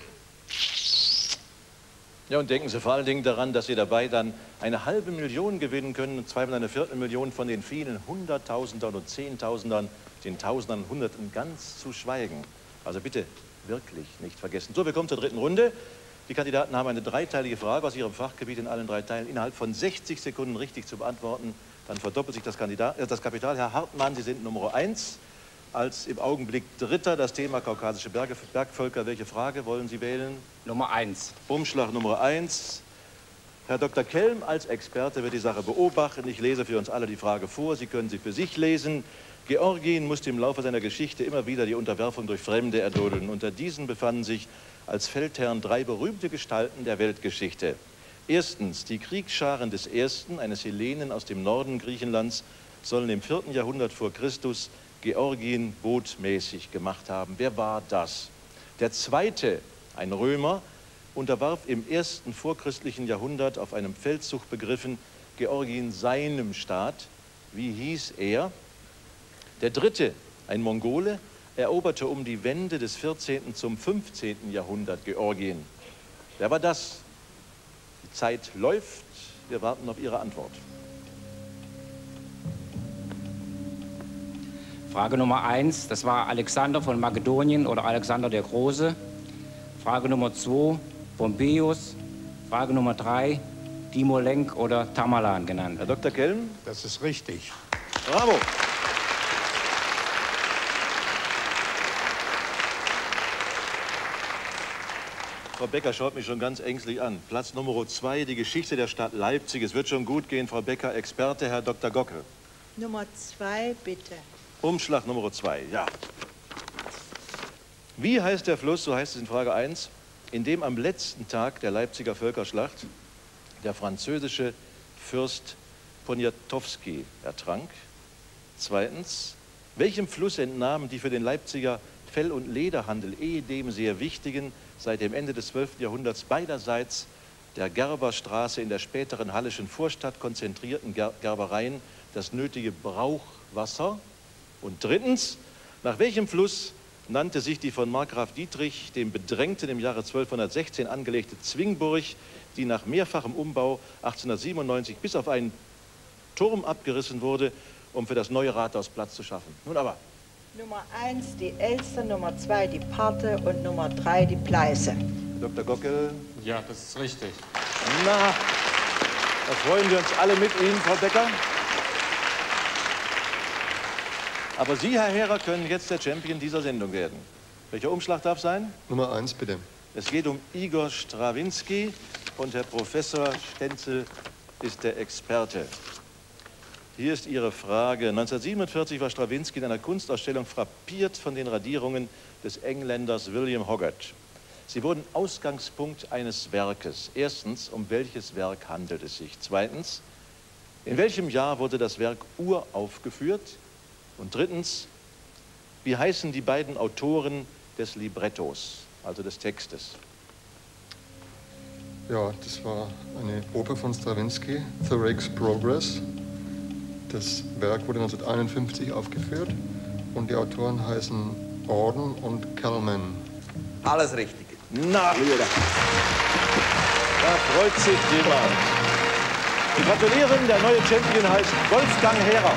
Ja, und denken Sie vor allen Dingen daran, dass Sie dabei dann eine $500.000 gewinnen können, und zweimal eine $250.000 von den vielen Hunderttausendern und Zehntausendern, den Tausendern, Hunderten ganz zu schweigen. Also bitte wirklich nicht vergessen. So, wir kommen zur dritten Runde. Die Kandidaten haben eine dreiteilige Frage aus ihrem Fachgebiet in allen 3 Teilen innerhalb von 60 Sekunden richtig zu beantworten. Dann verdoppelt sich das Kapital. Herr Hartmann, Sie sind Nummer 1. Als im Augenblick Dritter das Thema kaukasische Bergvölker. Welche Frage wollen Sie wählen? Nummer 1. Umschlag Nummer 1. Herr Dr. Kelm als Experte wird die Sache beobachten. Ich lese für uns alle die Frage vor. Sie können sie für sich lesen. Georgien musste im Laufe seiner Geschichte immer wieder die Unterwerfung durch Fremde erdulden. Unter diesen befanden sich als Feldherren 3 berühmte Gestalten der Weltgeschichte. Erstens, die Kriegsscharen des Ersten, eines Hellenen aus dem Norden Griechenlands, sollen im 4. Jahrhundert vor Christus Georgien botmäßig gemacht haben. Wer war das? Der Zweite, ein Römer, unterwarf im 1. vorchristlichen Jahrhundert auf einem Feldzug begriffen Georgien seinem Staat. Wie hieß er? Der Dritte, ein Mongole, eroberte um die Wende des 14. zum 15. Jahrhundert Georgien. Wer war das? Die Zeit läuft. Wir warten auf Ihre Antwort. Frage Nummer 1, das war Alexander von Makedonien oder Alexander der Große. Frage Nummer 2, Pompeius. Frage Nummer 3, Timolenk oder Tamerlan genannt. Herr Dr. Kelm? Das ist richtig. Bravo. Frau Becker schaut mich schon ganz ängstlich an. Platz Nummer 2, die Geschichte der Stadt Leipzig. Es wird schon gut gehen, Frau Becker, Experte, Herr Dr. Gockel. Nummer 2, bitte. Umschlag Nummer 2, ja. Wie heißt der Fluss, so heißt es in Frage 1, in dem am letzten Tag der Leipziger Völkerschlacht der französische Fürst Poniatowski ertrank? Zweitens, welchem Fluss entnahmen die für den Leipziger Fell- und Lederhandel ehedem sehr wichtigen, seit dem Ende des 12. Jahrhunderts beiderseits der Gerberstraße in der späteren Hallischen Vorstadt konzentrierten Gerbereien das nötige Brauchwasser? Und drittens, nach welchem Fluss nannte sich die von Markgraf Dietrich, dem Bedrängten, im Jahre 1216 angelegte Zwingburg, die nach mehrfachem Umbau 1897 bis auf einen Turm abgerissen wurde, um für das neue Rathaus Platz zu schaffen? Nun aber. Nummer 1 die Elster, Nummer 2 die Parthe und Nummer 3 die Pleiße. Dr. Gockel? Ja, das ist richtig. Na, da freuen wir uns alle mit Ihnen, Frau Becker. Aber Sie, Herr Herer, können jetzt der Champion dieser Sendung werden. Welcher Umschlag darf sein? Nummer 1, bitte. Es geht um Igor Strawinski und Herr Professor Stenzel ist der Experte. Hier ist Ihre Frage. 1947 war Strawinski in einer Kunstausstellung frappiert von den Radierungen des Engländers William Hogarth. Sie wurden Ausgangspunkt eines Werkes. Erstens, um welches Werk handelt es sich? Zweitens, in welchem Jahr wurde das Werk uraufgeführt? Und drittens, wie heißen die beiden Autoren des Librettos, also des Textes? Ja, das war eine Oper von Strawinski, The Rake's Progress. Das Werk wurde 1951 aufgeführt und die Autoren heißen Auden und Kalman. Alles richtig. Na, da freut sich jemand. Wir gratulieren, der neue Champion heißt Wolfgang Herer.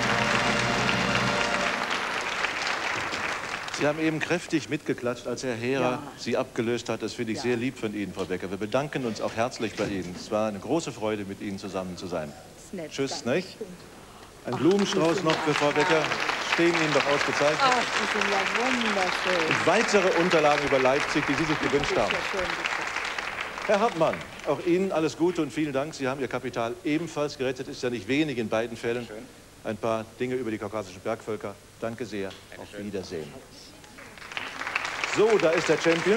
Sie haben eben kräftig mitgeklatscht, als Herr Herer Sie abgelöst hat. Das finde ich sehr lieb von Ihnen, Frau Becker. Wir bedanken uns auch herzlich bei Ihnen. Es war eine große Freude, mit Ihnen zusammen zu sein. Nett, tschüss, nicht? Ein Blumenstrauß noch für Frau Becker. Stehen Ihnen doch ausgezeichnet. Ach, die sind ja wunderschön. Und weitere Unterlagen über Leipzig, die Sie sich gewünscht haben. Herr Hartmann, auch Ihnen alles Gute und vielen Dank. Sie haben Ihr Kapital ebenfalls gerettet. Ist ja nicht wenig in beiden Fällen. Ein paar Dinge über die kaukasischen Bergvölker. Danke sehr. Auf Wiedersehen. So, da ist der Champion.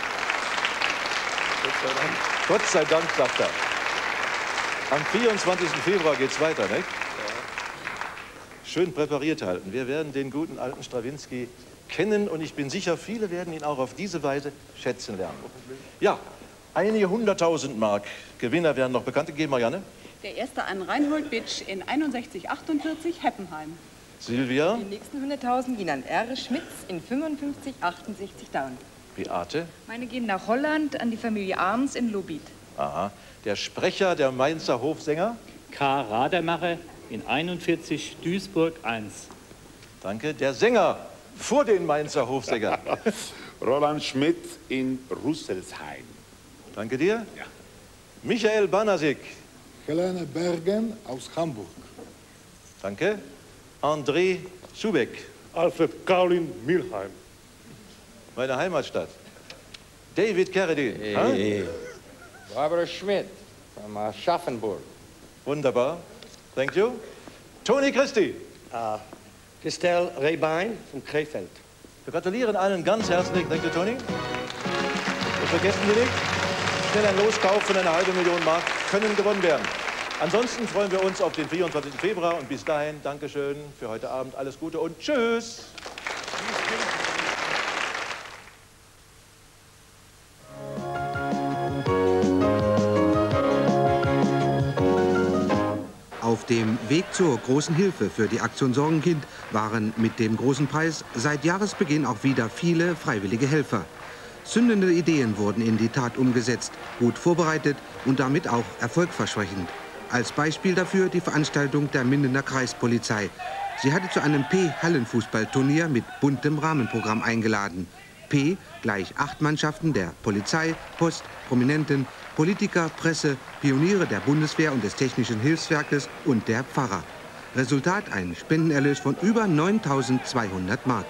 Gott sei Dank, sagt er. Am 24. Februar geht es weiter, nicht? Schön präpariert halten. Wir werden den guten alten Strawinsky kennen und ich bin sicher, viele werden ihn auch auf diese Weise schätzen lernen. Ja, einige 100.000 Mark Gewinner werden noch bekannt gegeben, Marianne. Der erste an Reinhold Bitsch in 61,48 Heppenheim. Silvia. Die nächsten 100.000 gehen an R. Schmitz in 55,68 Down. Beate. Meine gehen nach Holland an die Familie Arns in Lobit. Aha. Der Sprecher der Mainzer Hofsänger. K. Rademacher in 41 Duisburg 1. Danke. Der Sänger vor den Mainzer Hofsängern. Roland Schmidt in Rüsselsheim. Danke dir. Ja. Michael Banasik. Helene Bergen aus Hamburg. Danke. André Schubeck. Alfred Kaulin, Mülheim. Meine Heimatstadt. David Carradine. Hey. Barbara Schmidt from Aschaffenburg. Wunderbar. Thank you. Toni Christi. Christel Rehbein von Krefeld. Wir gratulieren allen ganz herzlich. Thank you, Toni. Und vergessen Sie nicht, schnell ein Loskauf von einer halben Million Mark können gewonnen werden. Ansonsten freuen wir uns auf den 24. Februar und bis dahin, Dankeschön für heute Abend, alles Gute und tschüss. Auf dem Weg zur großen Hilfe für die Aktion Sorgenkind waren mit dem großen Preis seit Jahresbeginn auch wieder viele freiwillige Helfer. Zündende Ideen wurden in die Tat umgesetzt, gut vorbereitet und damit auch erfolgversprechend. Als Beispiel dafür die Veranstaltung der Mindener Kreispolizei. Sie hatte zu einem P-Hallenfußballturnier mit buntem Rahmenprogramm eingeladen. P gleich 8 Mannschaften der Polizei, Post, Prominenten, Politiker, Presse, Pioniere der Bundeswehr und des Technischen Hilfswerkes und der Pfarrer. Resultat ein Spendenerlös von über 9.200 Mark.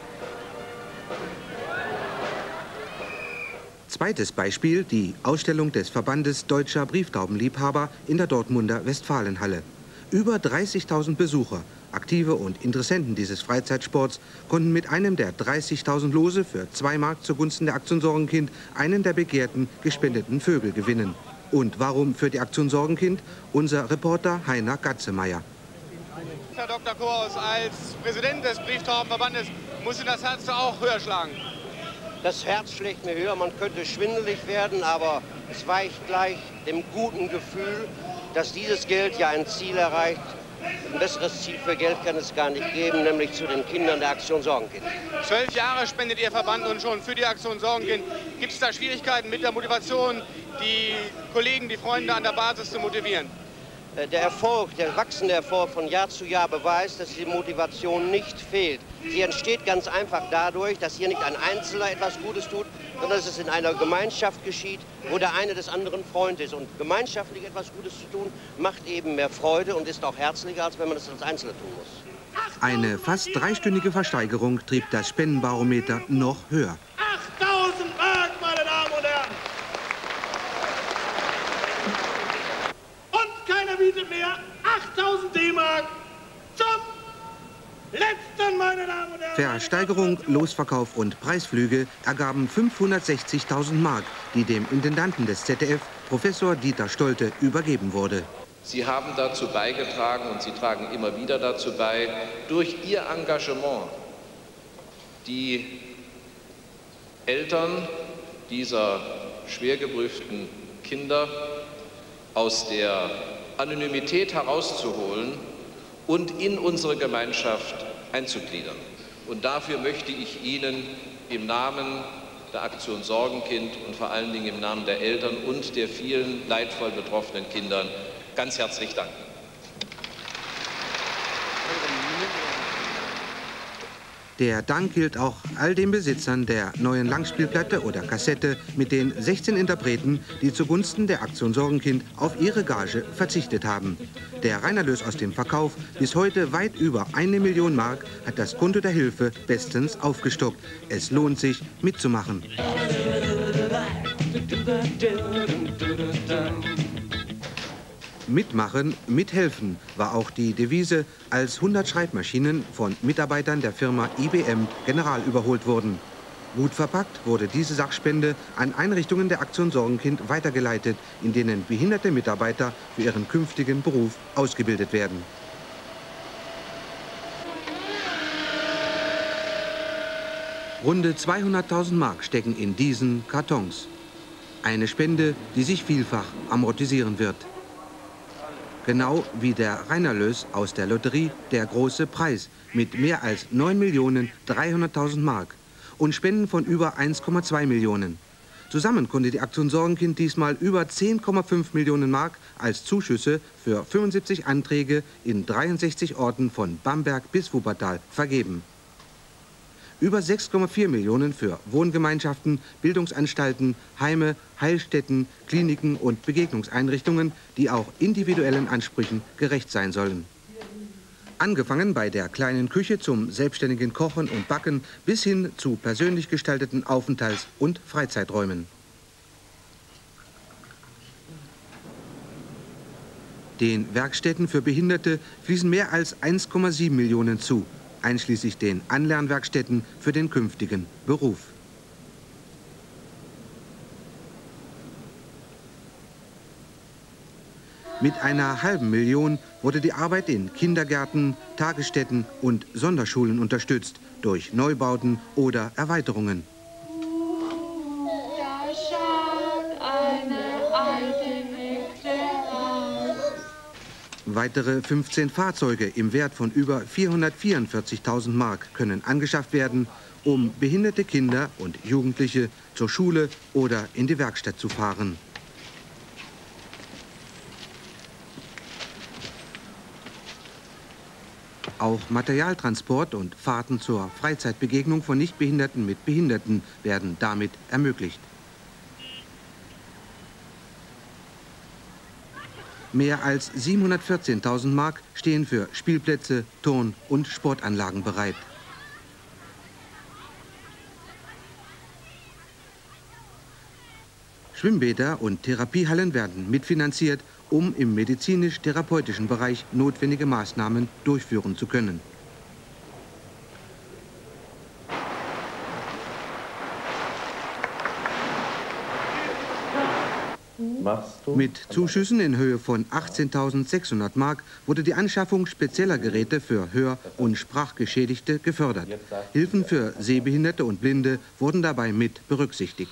Zweites Beispiel, die Ausstellung des Verbandes Deutscher Brieftaubenliebhaber in der Dortmunder Westfalenhalle. Über 30.000 Besucher, Aktive und Interessenten dieses Freizeitsports konnten mit einem der 30.000 Lose für 2 Mark zugunsten der Aktion Sorgenkind einen der begehrten gespendeten Vögel gewinnen. Und warum für die Aktion Sorgenkind? Unser Reporter Heiner Gatzemeyer. Herr Dr. Kors, als Präsident des Brieftaubenverbandes muss Ihnen das Herz auch höher schlagen. Das Herz schlägt mir höher, man könnte schwindelig werden, aber es weicht gleich dem guten Gefühl, dass dieses Geld ja ein Ziel erreicht. Ein besseres Ziel für Geld kann es gar nicht geben, nämlich zu den Kindern der Aktion Sorgenkind. 12 Jahre spendet Ihr Verband nun schon für die Aktion Sorgenkind. Gibt es da Schwierigkeiten mit der Motivation, die Kollegen, die Freunde an der Basis zu motivieren? Der Erfolg, der wachsende Erfolg von Jahr zu Jahr beweist, dass die Motivation nicht fehlt. Sie entsteht ganz einfach dadurch, dass hier nicht ein Einzelner etwas Gutes tut, sondern dass es in einer Gemeinschaft geschieht, wo der eine des anderen Freund ist. Und gemeinschaftlich etwas Gutes zu tun, macht eben mehr Freude und ist auch herzlicher, als wenn man es als Einzelner tun muss. Eine fast 3-stündige Versteigerung trieb das Spendenbarometer noch höher. 8.000 Mark, meine Damen und Herren! Und keiner bietet mehr. 8.000 D-Mark zum letzten, meine Damen und Herren. Versteigerung, Losverkauf und Preisflüge ergaben 560.000 Mark, die dem Intendanten des ZDF, Professor Dieter Stolte, übergeben wurde. Sie haben dazu beigetragen und Sie tragen immer wieder dazu bei, durch Ihr Engagement die Eltern dieser schwer geprüften Kinder aus der Anonymität herauszuholen und in unsere Gemeinschaft einzugliedern. Und dafür möchte ich Ihnen im Namen der Aktion Sorgenkind und vor allen Dingen im Namen der Eltern und der vielen leidvoll betroffenen Kindern ganz herzlich danken. Der Dank gilt auch all den Besitzern der neuen Langspielplatte oder Kassette mit den 16 Interpreten, die zugunsten der Aktion Sorgenkind auf ihre Gage verzichtet haben. Der Reinerlös aus dem Verkauf, bis heute weit über 1 Million Mark, hat das Konto der Hilfe bestens aufgestockt. Es lohnt sich, mitzumachen. Mitmachen, mithelfen war auch die Devise, als 100 Schreibmaschinen von Mitarbeitern der Firma IBM General überholt wurden. Gut verpackt wurde diese Sachspende an Einrichtungen der Aktion Sorgenkind weitergeleitet, in denen behinderte Mitarbeiter für ihren künftigen Beruf ausgebildet werden. Runde 200.000 Mark stecken in diesen Kartons. Eine Spende, die sich vielfach amortisieren wird. Genau wie der Reinerlös aus der Lotterie Der große Preis mit mehr als 9.300.000 Mark und Spenden von über 1,2 Millionen. Zusammen konnte die Aktion Sorgenkind diesmal über 10,5 Millionen Mark als Zuschüsse für 75 Anträge in 63 Orten von Bamberg bis Wuppertal vergeben. Über 6,4 Millionen für Wohngemeinschaften, Bildungsanstalten, Heime, Heilstätten, Kliniken und Begegnungseinrichtungen, die auch individuellen Ansprüchen gerecht sein sollen. Angefangen bei der kleinen Küche zum selbstständigen Kochen und Backen bis hin zu persönlich gestalteten Aufenthalts- und Freizeiträumen. Den Werkstätten für Behinderte fließen mehr als 1,7 Millionen zu, einschließlich den Anlernwerkstätten für den künftigen Beruf. Mit einer halben Million wurde die Arbeit in Kindergärten, Tagesstätten und Sonderschulen unterstützt durch Neubauten oder Erweiterungen. Weitere 15 Fahrzeuge im Wert von über 444.000 Mark können angeschafft werden, um behinderte Kinder und Jugendliche zur Schule oder in die Werkstatt zu fahren. Auch Materialtransport und Fahrten zur Freizeitbegegnung von Nichtbehinderten mit Behinderten werden damit ermöglicht. Mehr als 714.000 Mark stehen für Spielplätze, Turn- und Sportanlagen bereit. Schwimmbäder und Therapiehallen werden mitfinanziert, um im medizinisch-therapeutischen Bereich notwendige Maßnahmen durchführen zu können. Mit Zuschüssen in Höhe von 18.600 Mark wurde die Anschaffung spezieller Geräte für Hör- und Sprachgeschädigte gefördert. Hilfen für Sehbehinderte und Blinde wurden dabei mit berücksichtigt.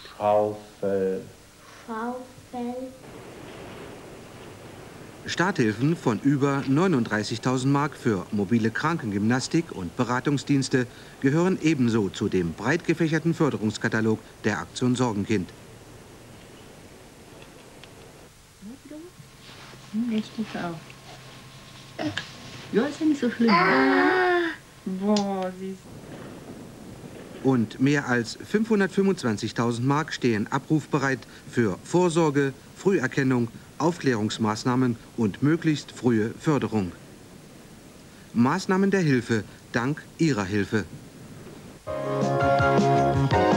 Starthilfen von über 39.000 Mark für mobile Krankengymnastik und Beratungsdienste gehören ebenso zu dem breit gefächerten Förderungskatalog der Aktion Sorgenkind. Richtig auch. Ja, ist ja nicht so schlimm. Boah, siehst du. Und mehr als 525.000 Mark stehen abrufbereit für Vorsorge, Früherkennung, Aufklärungsmaßnahmen und möglichst frühe Förderung. Maßnahmen der Hilfe dank Ihrer Hilfe.